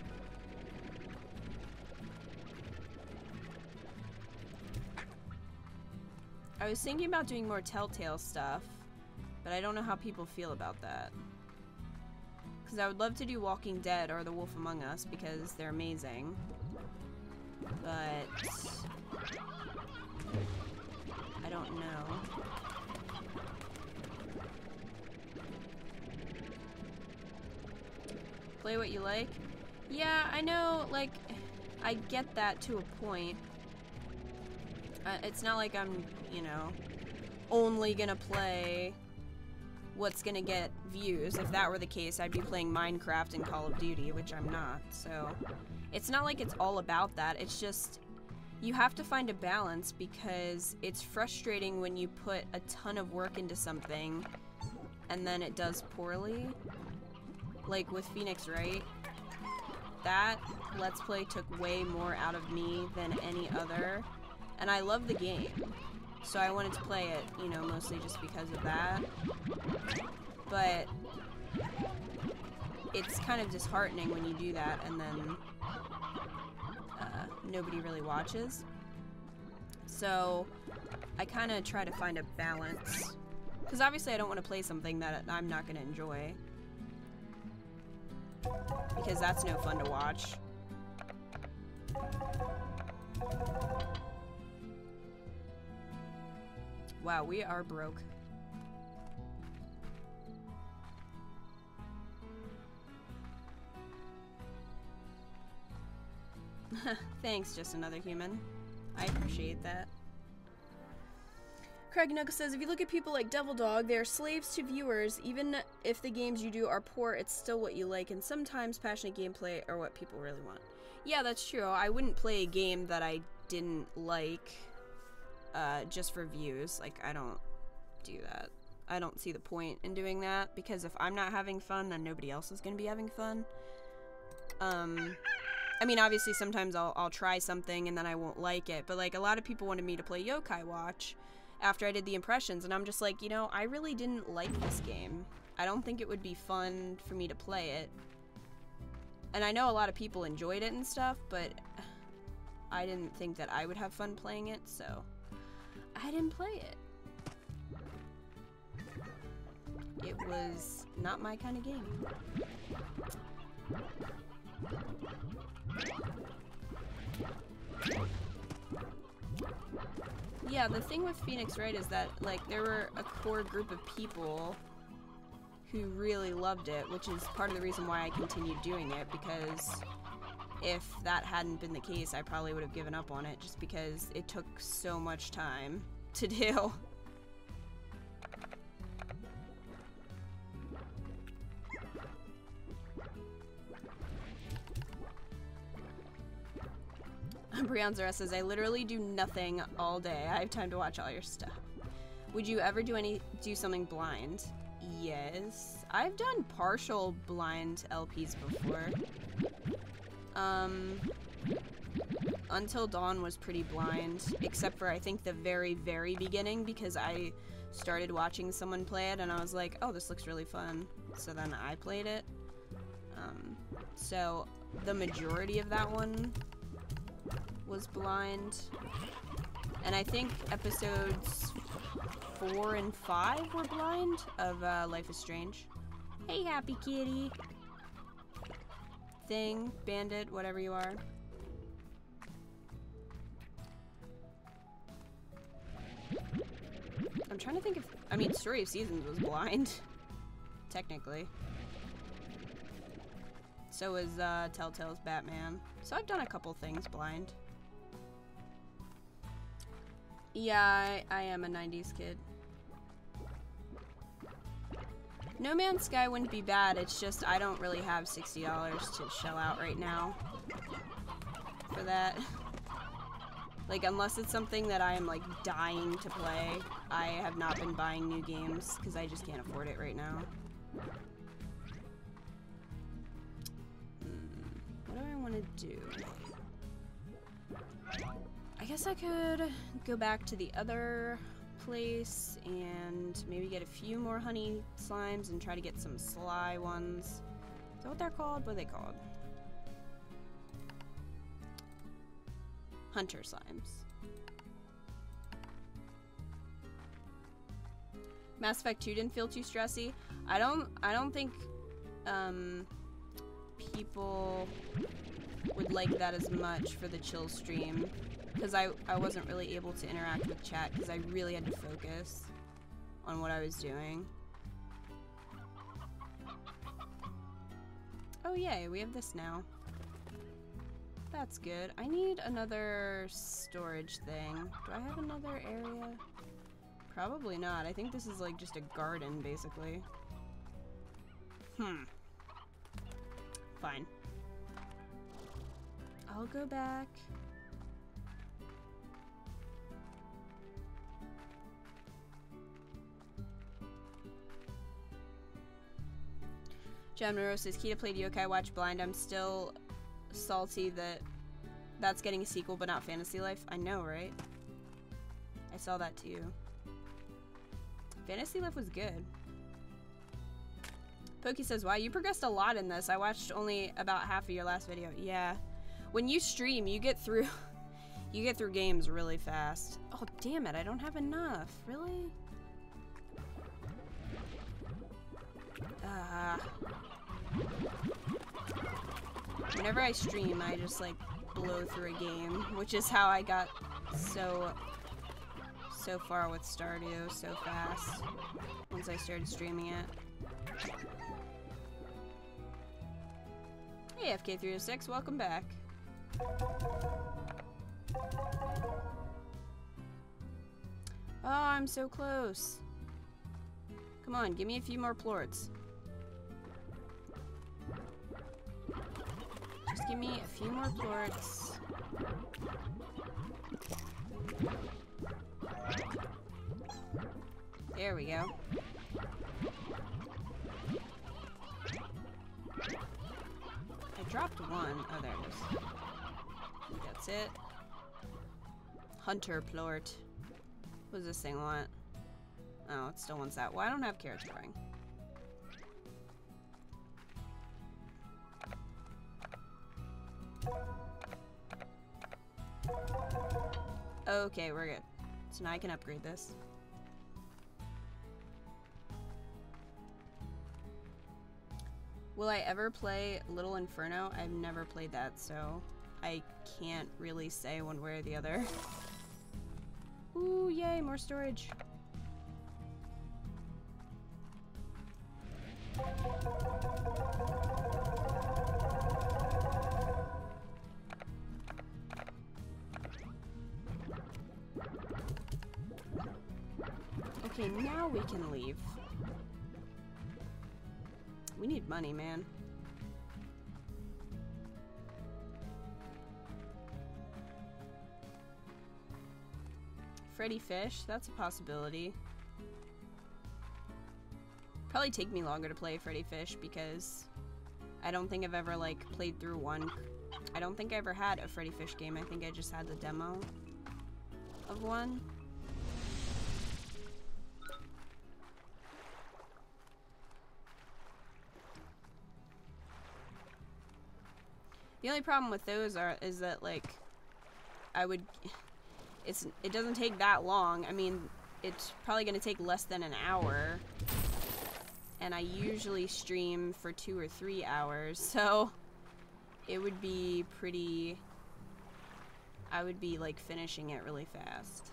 I was thinking about doing more Telltale stuff, but I don't know how people feel about that. Because I would love to do Walking Dead or The Wolf Among Us because they're amazing. But I don't know. Play what you like? Yeah, I know, like, I get that to a point. It's not like I'm, you know, only gonna play what's gonna get views. If that were the case, I'd be playing Minecraft and Call of Duty, which I'm not, so it's not like it's all about that. It's just you have to find a balance, because it's frustrating when you put a ton of work into something and then it does poorly. Like with Phoenix Wright, that Let's Play took way more out of me than any other, and I love the game, so I wanted to play it, you know, mostly just because of that. But it's kind of disheartening when you do that and then nobody really watches. So I kind of try to find a balance, because obviously I don't want to play something that I'm not going to enjoy, because that's no fun to watch. Wow, we are broke. Thanks, just another human. I appreciate that. Craggy Knuckles says, if you look at people like Devil Dog, they are slaves to viewers. Even if the games you do are poor, it's still what you like, and sometimes passionate gameplay are what people really want. Yeah, that's true. I wouldn't play a game that I didn't like just for views. Like, I don't do that. I don't see the point in doing that, because if I'm not having fun, then nobody else is going to be having fun. I mean, obviously sometimes I'll try something and then I won't like it, but like a lot of people wanted me to play Yokai Watch after I did the impressions, and I'm just like, you know, I really didn't like this game. I don't think it would be fun for me to play it. And I know a lot of people enjoyed it and stuff, but I didn't think that I would have fun playing it, so I didn't play it. It was not my kind of game. Yeah, the thing with Phoenix Wright is that, like, there were a core group of people who really loved it, which is part of the reason why I continued doing it, because if that hadn't been the case, I probably would have given up on it, just because it took so much time to do. Brianzara says, I literally do nothing all day. I have time to watch all your stuff. Would you ever do something blind? Yes. I've done partial blind LPs before. Until Dawn was pretty blind, except for I think the very, very beginning, because I started watching someone play it and I was like, oh, this looks really fun. So then I played it. So the majority of that one was blind, and I think episodes 4 and 5 were blind of Life is Strange. Hey, happy kitty. Thing, bandit, whatever you are. I'm trying to think if, I mean, Story of Seasons was blind, technically. So was Telltale's Batman. So I've done a couple things blind. Yeah, I am a 90s kid. No Man's Sky wouldn't be bad, it's just I don't really have $60 to shell out right now for that. Like, unless it's something that I am, like, dying to play, I have not been buying new games because I just can't afford it right now. What do I want to do? I guess I could go back to the other place and maybe get a few more honey slimes and try to get some sly ones. Is that what they're called? What are they called? Hunter slimes. Mass Effect 2 didn't feel too stressy. I don't think people would like that as much for the chill stream, because I wasn't really able to interact with chat because I really had to focus on what I was doing. Oh yay, we have this now. That's good. I need another storage thing. Do I have another area? Probably not. I think this is like just a garden, basically. Fine. I'll go back. Jam Nero says, Kita played Yokai Watch Blind. I'm still salty that that's getting a sequel, but not Fantasy Life. I know, right? I saw that too. Fantasy Life was good. Pokey says, wow, you progressed a lot in this. I watched only about half of your last video. Yeah. When you stream, you get through you get through games really fast. Oh, damn it. I don't have enough. Really? Whenever I stream, I just like blow through a game, which is how I got so far with Stardew so fast once I started streaming it. Hey FK306, welcome back. Oh, I'm so close. Come on, give me a few more plorts. Just give me a few more plorts. There we go. I dropped one. Oh, there it is. I think that's it. Hunter plort. What does this thing want? Oh, it still wants that. Well, I don't have carrots growing. Okay, we're good. So now I can upgrade this. Will I ever play Little Inferno? I've never played that, so I can't really say one way or the other. Ooh, yay, more storage. Okay, now we can leave. We need money, man. Freddy Fish, that's a possibility. Probably take me longer to play Freddy Fish because I don't think I've ever like played through one. I don't think I ever had a Freddy Fish game. I think I just had the demo of one. The only problem with those is that like it doesn't take that long. I mean, it's probably gonna take less than an hour, and I usually stream for 2 or 3 hours, so it would be pretty. I would be like finishing it really fast.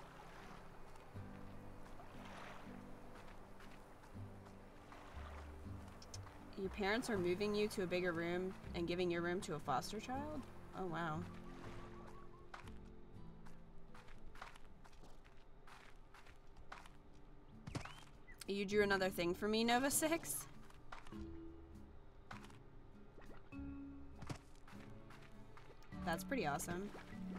Your parents are moving you to a bigger room and giving your room to a foster child? Oh, wow. You drew another thing for me, Nova 6? That's pretty awesome.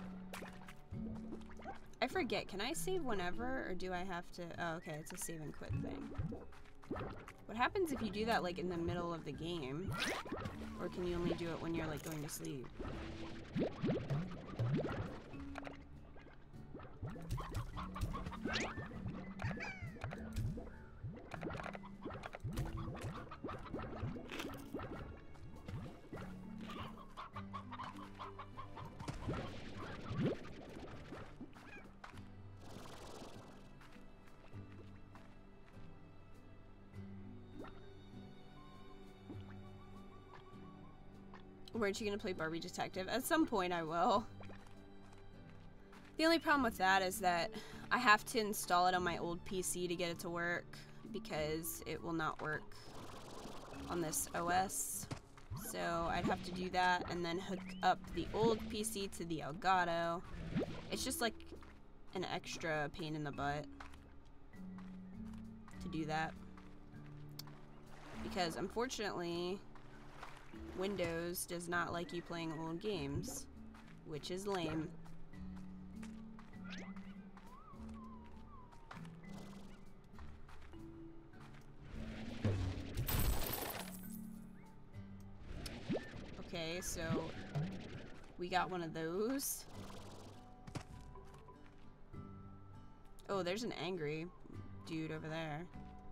I forget, can I save whenever, or do I have to? Oh, okay, it's a save and quit thing. What happens if you do that, like, in the middle of the game? Or can you only do it when you're, like, going to sleep? Weren't you gonna play Barbie Detective? At some point I will. The only problem with that is that I have to install it on my old PC to get it to work because it will not work on this OS. So I'd have to do that and then hook up the old PC to the Elgato. It's just like an extra pain in the butt to do that. Because unfortunately, Windows does not like you playing old games, which is lame. Okay, so we got one of those. Oh, there's an angry dude over there.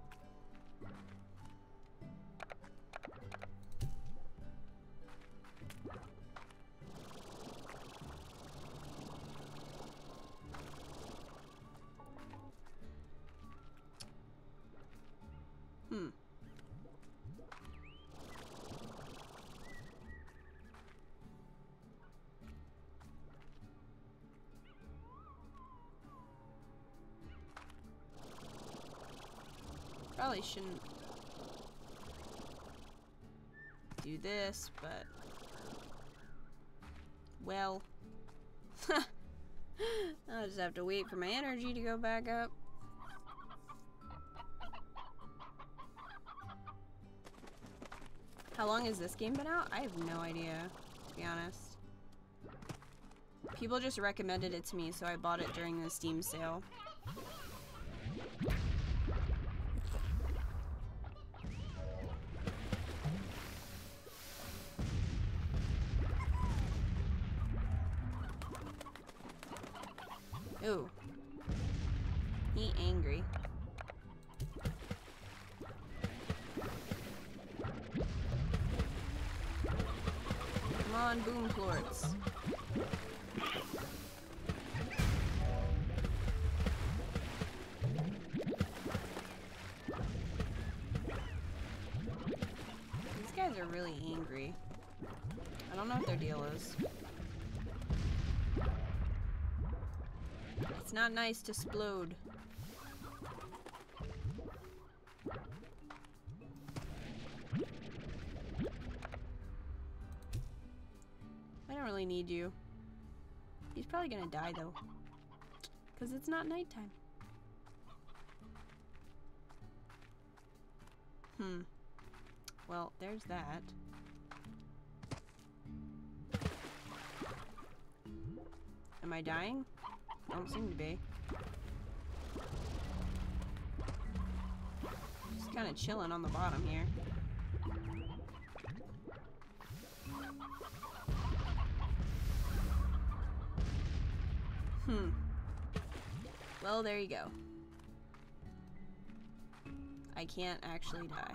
Probably shouldn't do this, but well, I'll just have to wait for my energy to go back up. How long has this game been out? I have no idea, to be honest. People just recommended it to me, so I bought it during the Steam sale. Ooh. He angry. Come on, boom plorts. These guys are really angry. I don't know what their deal is. It's not nice to splode. I don't really need you. He's probably gonna die though, because it's not nighttime. Well, there's that. Am I dying? Don't seem to be. Just kind of chilling on the bottom here. Well, there you go. I can't actually die.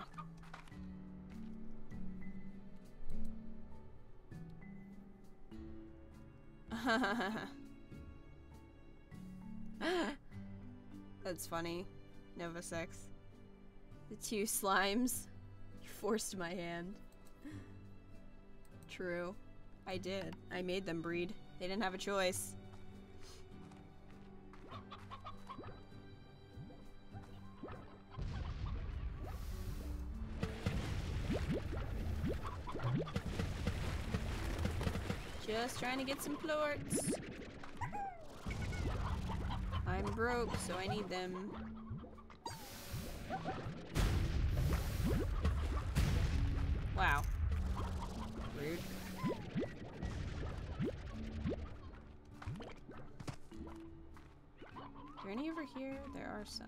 That's funny. Nova 6. The two slimes. You forced my hand. True. I did. I made them breed. They didn't have a choice. Just trying to get some plorts. I'm broke, so I need them. Wow. Rude. Are there any over here? There are some.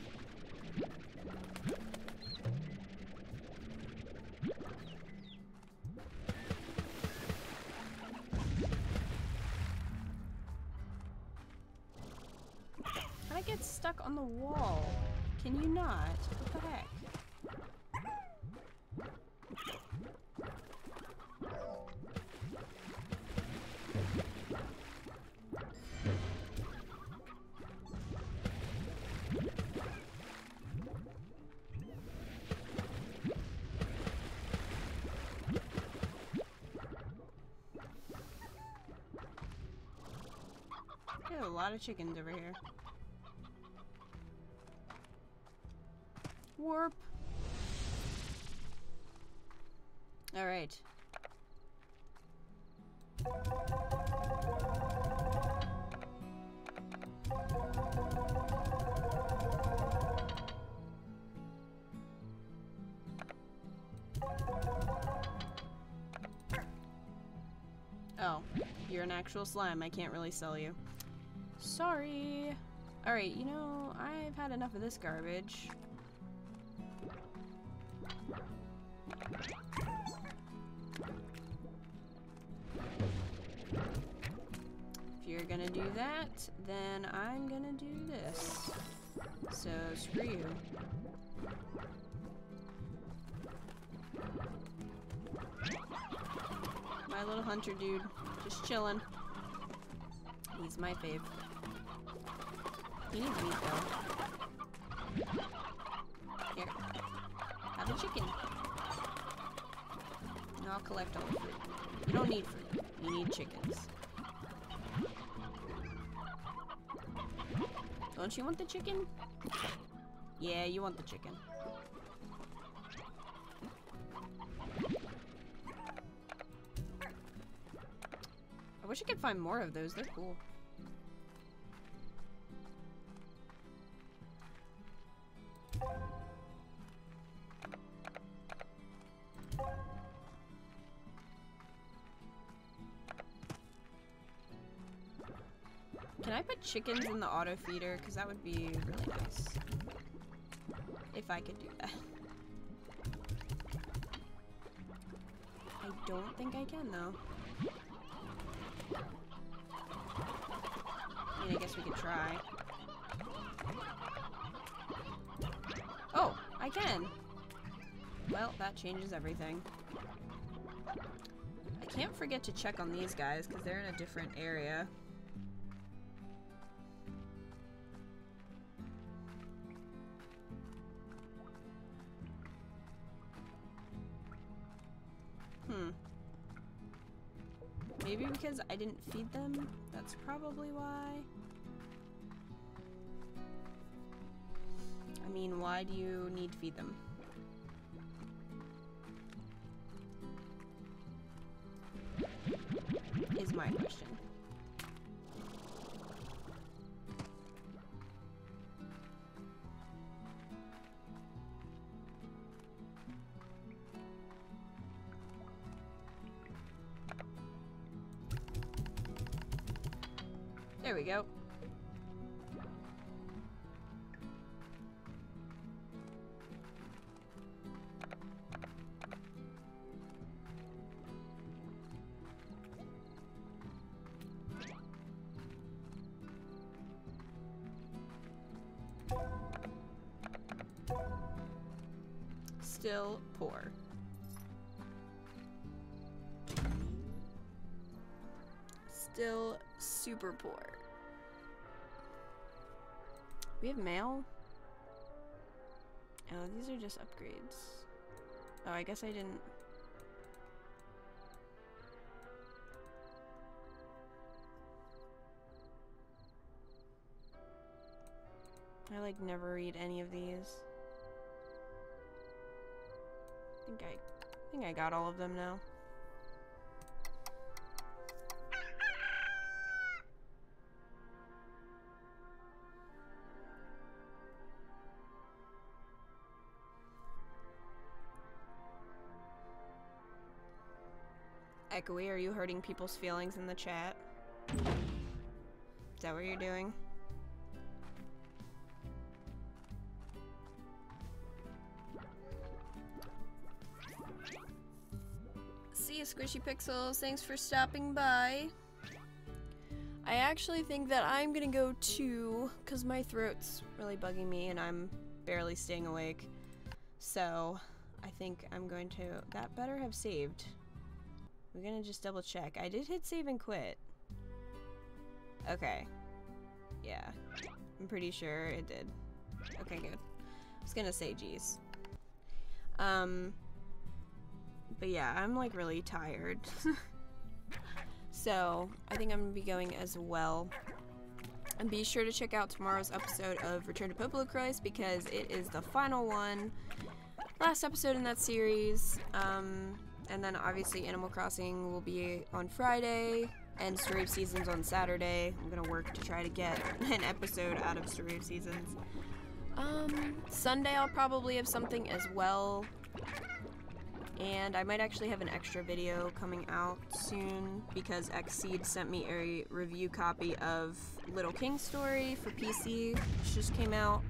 I get stuck on the wall. Can you not? What the heck? There's a lot of chickens over here. Warp. All right. Oh, you're an actual slime. I can't really sell you. Sorry. All right, you know, I've had enough of this garbage. If you're gonna do that, then I'm gonna do this. So, screw you. My little hunter dude, just chilling. He's my fave. He needs meat though. Here. Have a chicken. And I'll collect all the fruit. You don't need fruit. You need chickens. Don't you want the chicken? Yeah, you want the chicken. I wish I could find more of those. They're cool. Can I put chickens in the auto feeder? Because that would be really nice. If I could do that. I don't think I can though. I mean, I guess we could try. Oh, I can! Well, that changes everything. I can't forget to check on these guys because they're in a different area. Maybe because I didn't feed them? That's probably why. I mean, why do you need to feed them? Is my question. There we go. Still poor. Still super poor. We have mail? Oh, these are just upgrades. Oh, I guess I didn't... I like never read any of these. I think I got all of them now. echoey. Are you hurting people's feelings in the chat? Is that what you're doing? See you, Squishy Pixels. Thanks for stopping by. I actually think that I'm gonna go too, because my throat's really bugging me and I'm barely staying awake. So, I think I'm going to... That better have saved. We're gonna just double check. I did hit save and quit. Okay. Yeah. I'm pretty sure it did. Okay, good. I was gonna say geez. But yeah, I'm like really tired. So, I think I'm gonna be going as well. And be sure to check out tomorrow's episode of Return to Poplocrois because it is the final one. Last episode in that series. And then obviously Animal Crossing will be on Friday and Story of Seasons on Saturday. I'm gonna work to try to get an episode out of Story of Seasons. Sunday I'll probably have something as well. And I might actually have an extra video coming out soon because Xseed sent me a review copy of Little King's Story for PC, which just came out.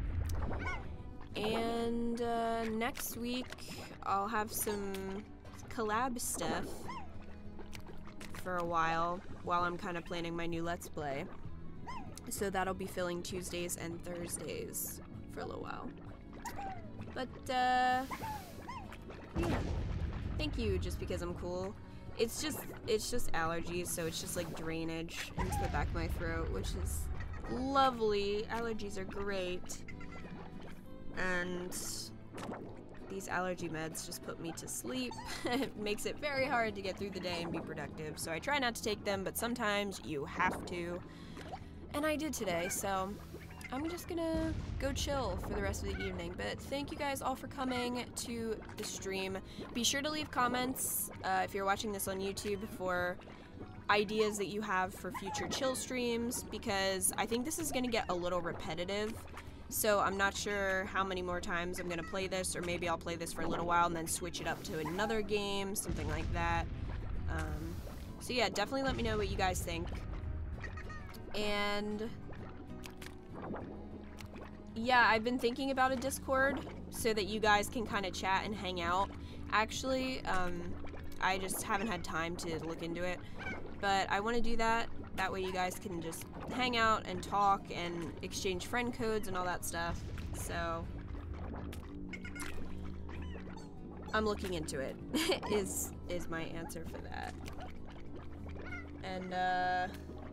And next week I'll have some collab stuff for a while I'm kind of planning my new Let's Play. So that'll be filling Tuesdays and Thursdays for a little while. But yeah. Thank you, just because I'm cool. It's just allergies, so it's just like drainage into the back of my throat, which is lovely. Allergies are great. And these allergy meds just put me to sleep. It makes it very hard to get through the day and be productive. So I try not to take them, but sometimes you have to. And I did today, so I'm just gonna go chill for the rest of the evening. But thank you guys all for coming to the stream. Be sure to leave comments if you're watching this on YouTube for ideas that you have for future chill streams, because I think this is gonna get a little repetitive. So I'm not sure how many more times I'm gonna play this, or maybe I'll play this for a little while and then switch it up to another game, something like that. So yeah, definitely let me know what you guys think. And yeah, I've been thinking about a Discord so that you guys can kind of chat and hang out. Actually, I just haven't had time to look into it, but I want to do that. That way you guys can just hang out and talk and exchange friend codes and all that stuff. So I'm looking into it is my answer for that. And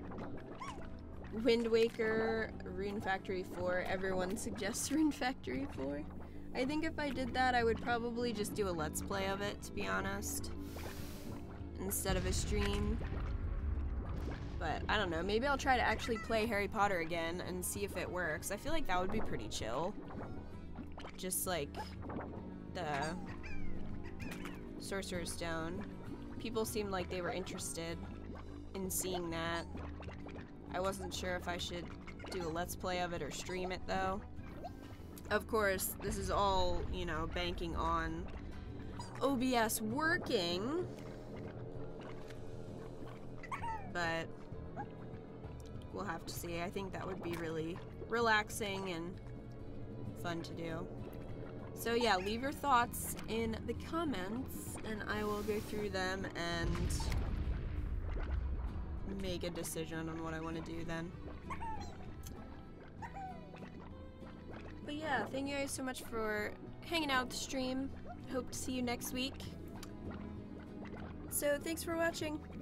Wind Waker, Rune Factory 4, everyone suggests Rune Factory 4. I think if I did that, I would probably just do a Let's Play of it, to be honest, instead of a stream. But I don't know, maybe I'll try to actually play Harry Potter again and see if it works. I feel like that would be pretty chill. Just like the Sorcerer's Stone. People seemed like they were interested in seeing that. I wasn't sure if I should do a Let's Play of it or stream it, though. Of course, this is all, you know, banking on OBS working. But we'll have to see. I think that would be really relaxing and fun to do. So yeah, leave your thoughts in the comments, and I will go through them and make a decision on what I want to do then. But yeah, thank you guys so much for hanging out with the stream. Hope to see you next week. So thanks for watching.